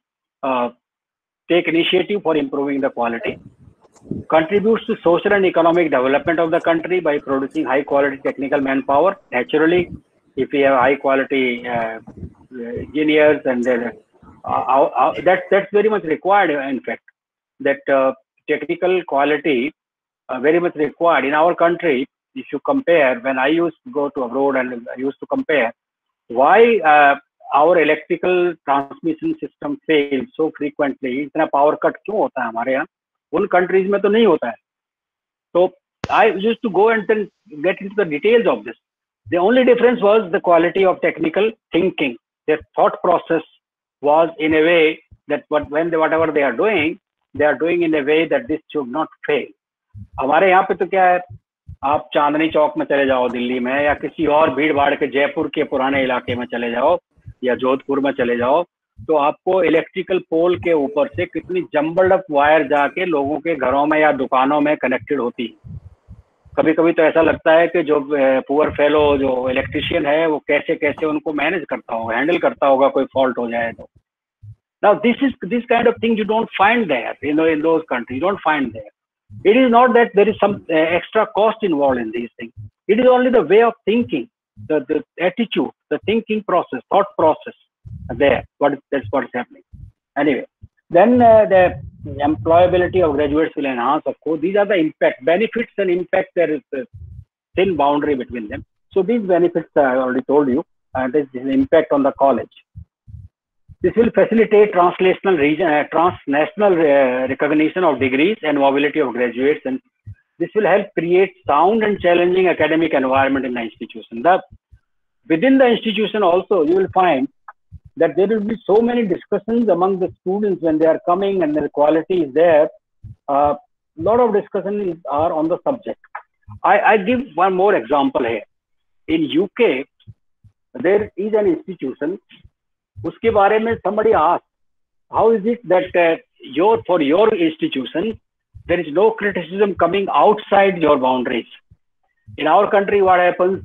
take initiative for improving the quality, contributes to social and economic development of the country by producing high quality technical manpower. Naturally, if we have high quality engineers, and that's very much required, in fact, that technical quality very much required in our country. If you compare, when I used to go to abroad and I used to compare why our electrical transmission system fails so frequently, इतना power cut क्यों होता है हमारे यहाँ, उन countries में तो नहीं होता है. So I used to go and then get into the details of this. The only difference was the quality of technical thinking. Their thought process was in a way that whatever they are doing in a way that this should not fail. हमारे यहाँ पे तो क्या है, आप चांदनी चौक में चले जाओ दिल्ली में, या किसी और भीड़ भाड़ के जयपुर के पुराने इलाके में चले जाओ, या जोधपुर में चले जाओ, तो आपको इलेक्ट्रिकल पोल के ऊपर से कितनी जम्बल्ड अप वायर जाके लोगों के घरों में या दुकानों में कनेक्टेड होती है. कभी कभी तो ऐसा लगता है कि जो पुअर फेलो जो इलेक्ट्रिशियन है वो कैसे उनको मैनेज करता होगा, हैंडल करता होगा कोई फॉल्ट हो जाए तो. Now this kind of thing you don't find there, in those countries. You don't find there. It is not that there is some extra cost involved in these things. It is only the way of thinking, the attitude, the thinking process, thought process there. That's what is happening. Anyway, then the employability of graduates will enhance, of course. These are the impact, benefits and impact. There is a thin boundary between them. So these benefits I already told you, and this is the impact on the college. This will facilitate transnational recognition of degrees and mobility of graduates, and this will help create sound and challenging academic environment in the institution. Within the institution also, you will find that there will be so many discussions among the students when they are coming and their quality is there. A lot of discussions are on the subject. I give one more example here. In UK, there is an institution. उसके बारे में somebody asked, how is it that for your institution there is no criticism coming outside your boundaries? In our country, what happens,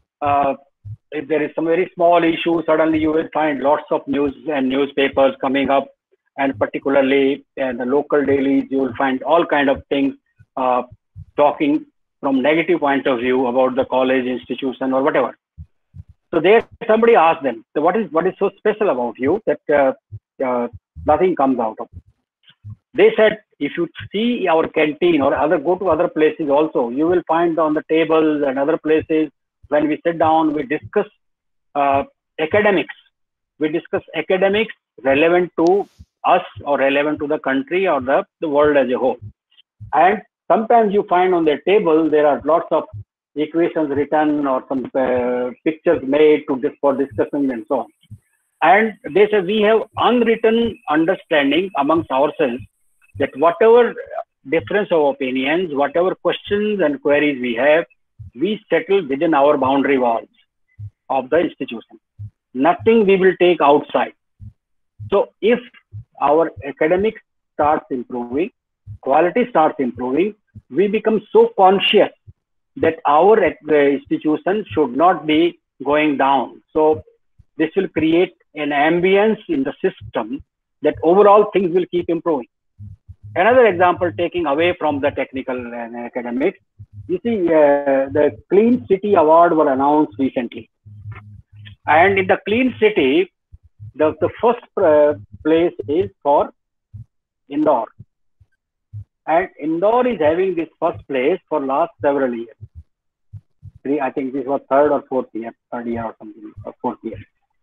if there is some very small issue, suddenly you will find lots of news and newspapers coming up, and particularly in the local dailies, you will find all kind of things talking from negative point of view about the college, institution, or whatever. So there, somebody asked them, so what is so special about you that nothing comes out of it? They said, if you see our canteen or go to other places also, you will find on the tables and other places, when we sit down, we discuss academics. We discuss academics relevant to us or relevant to the country or the world as a whole. And sometimes you find on the table there are lots of equations written or some pictures made for discussion and so on. And they say we have unwritten understanding amongst ourselves that whatever difference of opinions, whatever questions and queries we have, we settle within our boundary walls of the institution. Nothing we will take outside. So if our academics starts improving, quality starts improving, we become so conscious that our institution should not be going down. So this will create an ambience in the system that overall things will keep improving. Another example, taking away from the technical and academics, you see the Clean City Award were announced recently. And in the Clean City, the first place is for Indore. And Indore is having this first place for last several years. I think this was third or fourth year or something, or fourth year.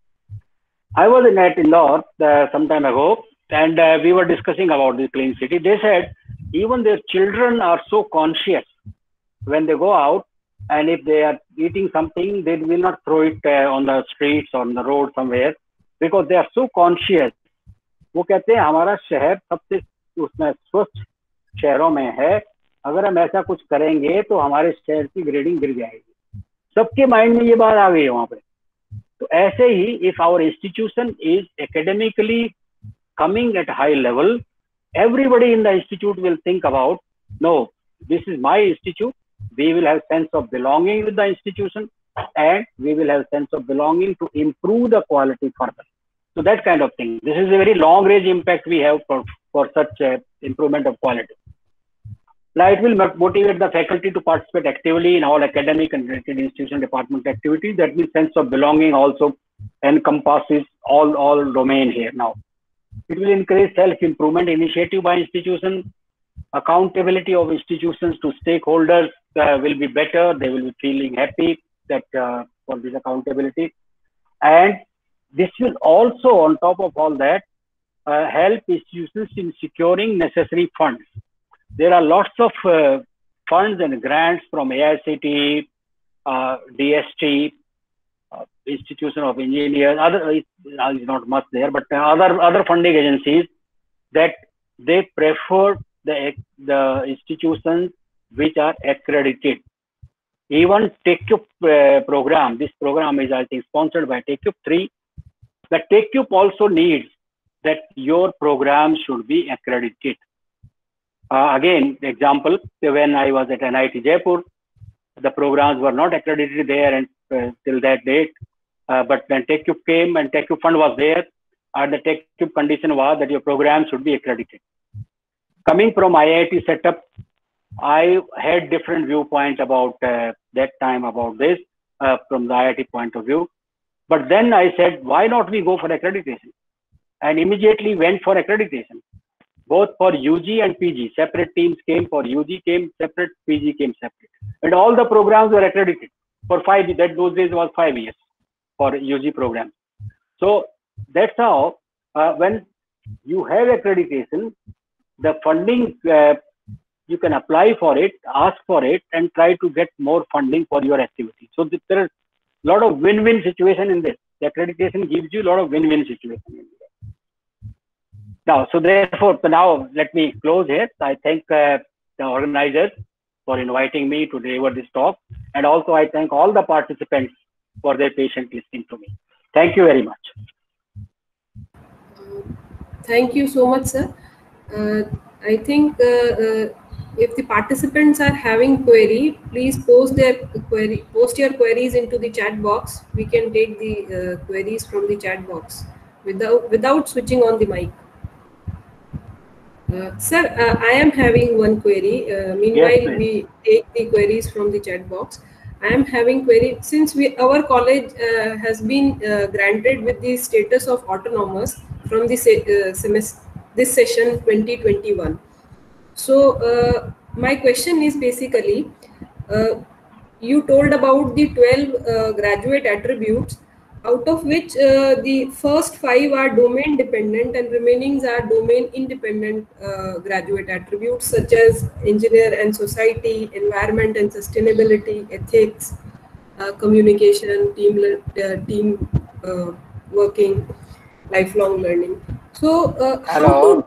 I was at Indore some time ago, and we were discussing about the Clean City. They said even their children are so conscious when they go out, and if they are eating something, they will not throw it on the streets or on the road somewhere, because they are so conscious. वो कहते हैं हमारा शहर सबसे उसमें स्वच्छ शहरों में है, अगर हम ऐसा कुछ करेंगे तो हमारे शहर की ग्रेडिंग गिर जाएगी. सबके माइंड में ये बात आ गई है वहां पे. तो ऐसे ही if our institution is academically coming at high level, everybody in the institute will think about, no, this is my institute. We will have sense of belonging with the institution, and we will have sense of belonging to improve the quality further. So that kind of thing. This is a very long range impact we have for such improvement of quality. Now it will motivate the faculty to participate actively in all academic and related institution department activities. That means sense of belonging also encompasses all domain here now. It will encourage self-improvement initiative by institution. Accountability of institutions to stakeholders will be better. They will be feeling happy that for this accountability. And this will also, on top of all that, help institutions in securing necessary funds. There are lots of funds and grants from AICTE, DST, Institution of Engineers, other is not much there, but other funding agencies that they prefer the institutions which are accredited. Even TechCube program, this program is I think sponsored by TechCube 3. The TechCube also needs that your program should be accredited. Again, example, when I was at NIT Jaipur, the programs were not accredited there and till that date. But when TechCube came and TechCube fund was there, and the TechCube condition was that your program should be accredited. Coming from IIT setup, I had different viewpoints about that time about this from the IIT point of view. But then I said, why not we go for accreditation? And immediately went for accreditation. Both for UG and PG, separate teams came. For UG came separate, PG came separate, and all the programs were accredited for 5 years. That those days was 5 years for UG programs. So that's how when you have accreditation, the funding you can apply for it, ask for it, and try to get more funding for your activity. So there are a lot of win-win situation in this. The accreditation gives you a lot of win-win situation in this. Now, so therefore, now let me close here. I thank the organizers for inviting me to deliver this talk. And also I thank all the participants for their patient listening to me. Thank you very much. Thank you so much, sir. I think if the participants are having query, please post your queries into the chat box. We can take the queries from the chat box without switching on the mic. Sir, I am having one query. Meanwhile, yes, we take the queries from the chat box. I am having query since our college has been granted with the status of autonomous from this session 2021. So my question is basically, you told about the 12 graduate attributes out of which the first 5 are domain dependent and remainings are domain independent graduate attributes such as engineer and society, environment and sustainability, ethics, communication, team working, lifelong learning. So hello,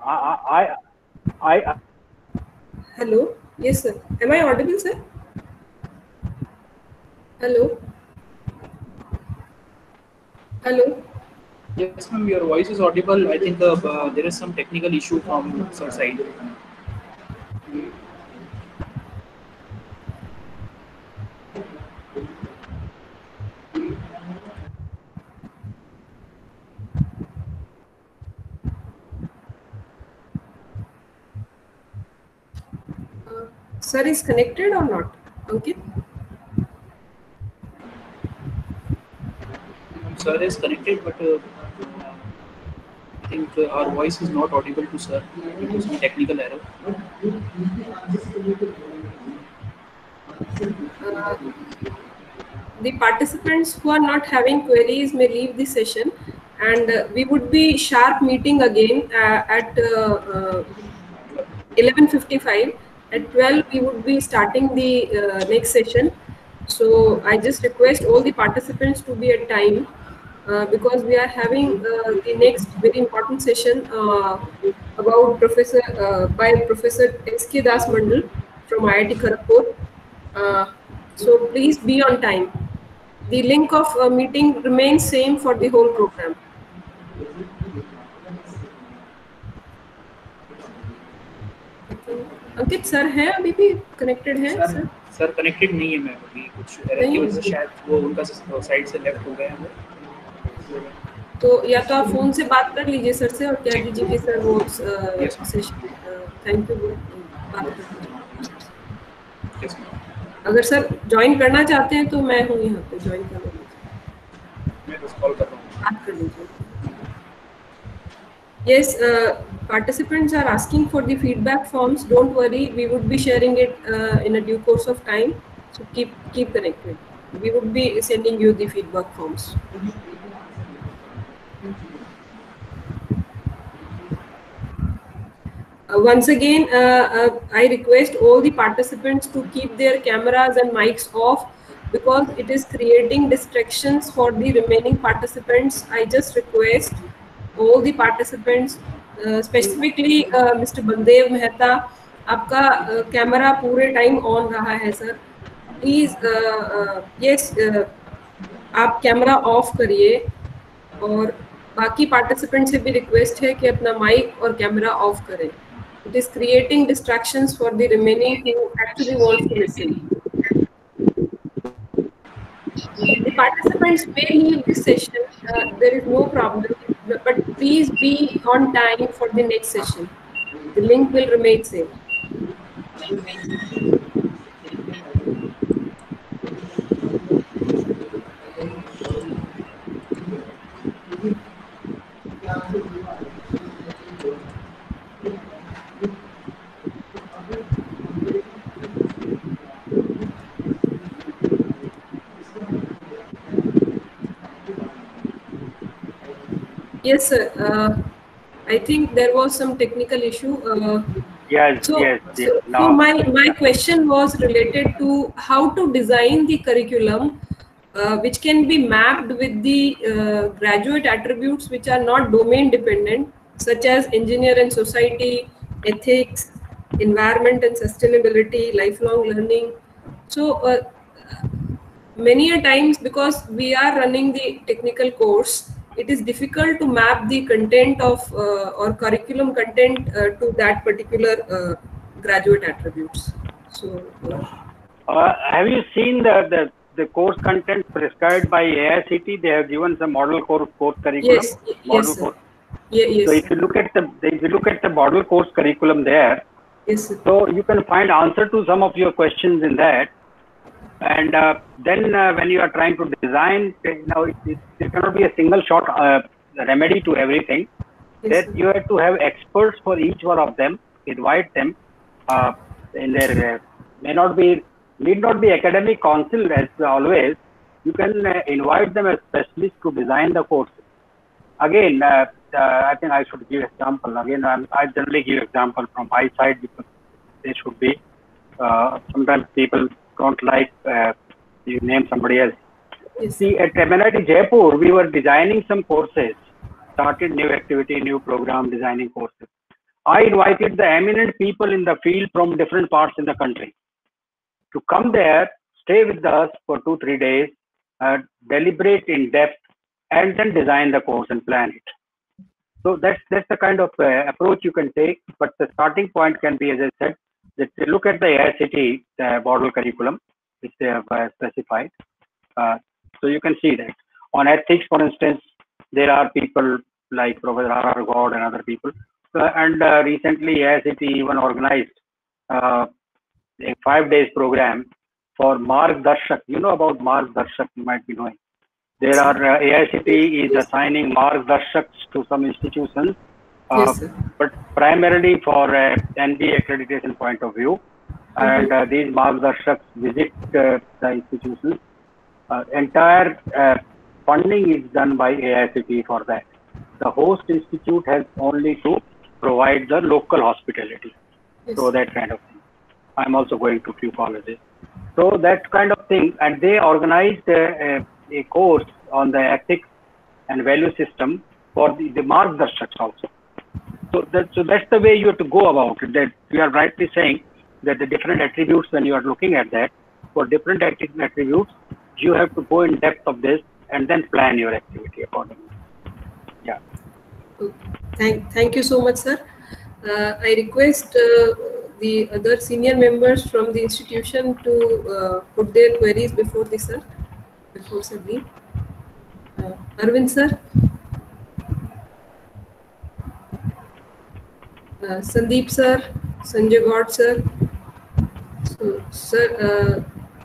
hello, yes sir, am I audible sir? Hello. Hello. Yes, ma'am, your voice is audible. I think there is some technical issue from sir side. Sir is connected or not? Okay. Sir is connected, but I think our voice is not audible to sir due to some technical error. The participants who are not having queries may leave the session, and we would be sharp meeting again at 11:55. At 12 we would be starting the next session. So I just request all the participants to be at time because we are having the next very important session about by Professor S.K. Das Mandal from IIT Kharagpur. So please be on time. The link of meeting remains same for the whole program. Ankit sir है अभी भी connected है sir? Sir connected नहीं है ma'am, अभी कुछ error की वजह से शायद वो उनका साइड से लेफ्ट हो गया है। तो या तो आप फोन से बात कर लीजिए सर से और कह दीजिए कि सर वो सेशन थैंक यू बात कर लीजिए। अगर सर ज्वाइन करना चाहते हैं तो मैं हूँ यहाँ पे, ज्वाइन कर लीजिए। मैं बस कॉल कर रहा हूँ, बात कर लीजिए। Yes, participants are asking for the feedback forms. Don't worry, we would be sharing it in a due course of time. So keep connected. We would be sending you the feedback forms. Once again, I request all the participants to keep their cameras and mics off because it is creating distractions for the remaining participants. I just request all the participants, specifically Mr. Baldev Mehta, आपका camera पूरे time on रहा है sir, please yes आप camera off करिए और बाकी participant से भी रिक्वेस्ट है कि अपना माइक और कैमरा ऑफ करें. It is creating distractions for the remaining who actually wants to listen. The participants may leave this session, there is no problem, but please be on time for the next session. The link will remain same. Yes, sir. I think there was some technical issue. Yes. So my question was related to how to design the curriculum which can be mapped with the graduate attributes which are not domain dependent, such as engineer and society, ethics, environment and sustainability, lifelong learning. So many a times, because we are running the technical course, it is difficult to map the content of or curriculum content to that particular graduate attributes. So have you seen the course content prescribed by AICTE? They have given some model course curriculum. Yes, sir. Yes. So if you look at the model course curriculum there, yes, sir. So you can find answer to some of your questions in that. And then when you are trying to design, there cannot be a single shot remedy to everything. Yes, that you have to have experts for each one of them, invite them in their need not be academic council as always, you can invite them as specialists to design the courses. Again, I think I should give example. Again, I generally give example from my side because they should be. Sometimes people don't like you name somebody else. Yes. See, at MNIT Jaipur, we were designing some courses, started new activity, new program designing courses. I invited the eminent people in the field from different parts in the country to come there, stay with us for 2-3 days, deliberate in depth, and then design the course and plan it. So that's the kind of approach you can take. But the starting point can be, as I said, that you look at the AICTE model curriculum, which they have specified. So you can see that. On ethics, for instance, there are people like Professor R.R. God and other people. And recently, AICTE even organized a 5-day program for Margdarshak. You know about Margdarshak, you might be knowing. There are AICTE is assigning Margdarshaks to some institutions, Yes, but primarily for NBA accreditation point of view. And these Margdarshaks visit the institutions. Entire funding is done by AICTE for that. The host institute has only to provide the local hospitality. yes. So that kind of thing. I'm also going to few colleges. So that kind of thing, and they organized a course on the ethics and value system for the Margdarshaks also. So that's the way you have to go about it. That you are rightly saying that the different attributes, when you are looking at that, for different attributes, you have to go in depth of this and then plan your activity accordingly. Yeah. Thank you so much, sir. I request the other senior members from the institution to put their queries before the sir. Before sir leave. Arvind sir. Sandeep sir. Sanjay God sir. So, sir.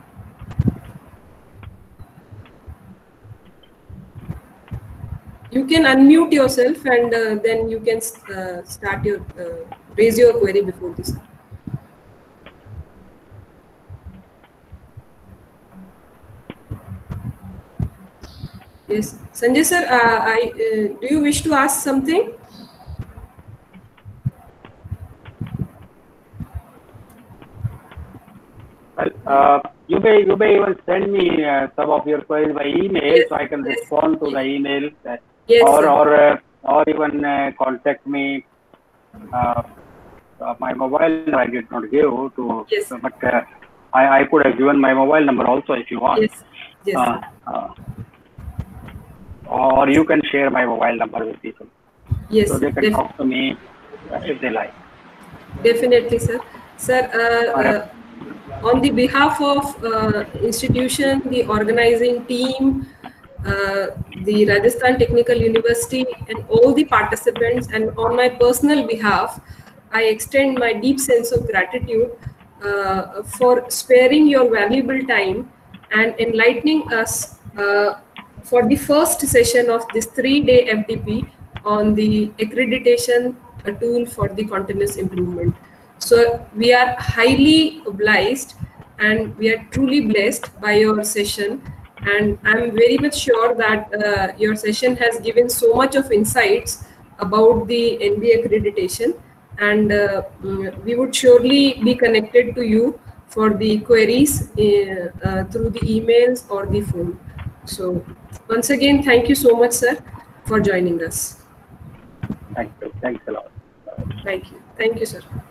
You can unmute yourself and then you can start your raise your query before this. Yes, Sanjay sir, do you wish to ask something? Well, you may even send me some of your queries by email, yes, so I can yes, respond to the email, yes, or even contact me. My mobile I did not give to, yes, but I could have given my mobile number also if you want. Yes, yes. Or you can share my mobile number with people. Yes, so they can talk to me if they like. Definitely, sir. Sir, on the behalf of institution, the organizing team, the Rajasthan Technical University, and all the participants, and on my personal behalf, I extend my deep sense of gratitude for sparing your valuable time and enlightening us for the first session of this 3-day FDP on the accreditation tool for the continuous improvement. So we are highly obliged and we are truly blessed by your session, and I'm very much sure that your session has given so much of insights about the NBA accreditation, and we would surely be connected to you for the queries through the emails or the phone. So once again, thank you so much, sir, for joining us. Thank you. Thanks a lot. Thank you. Thank you, sir.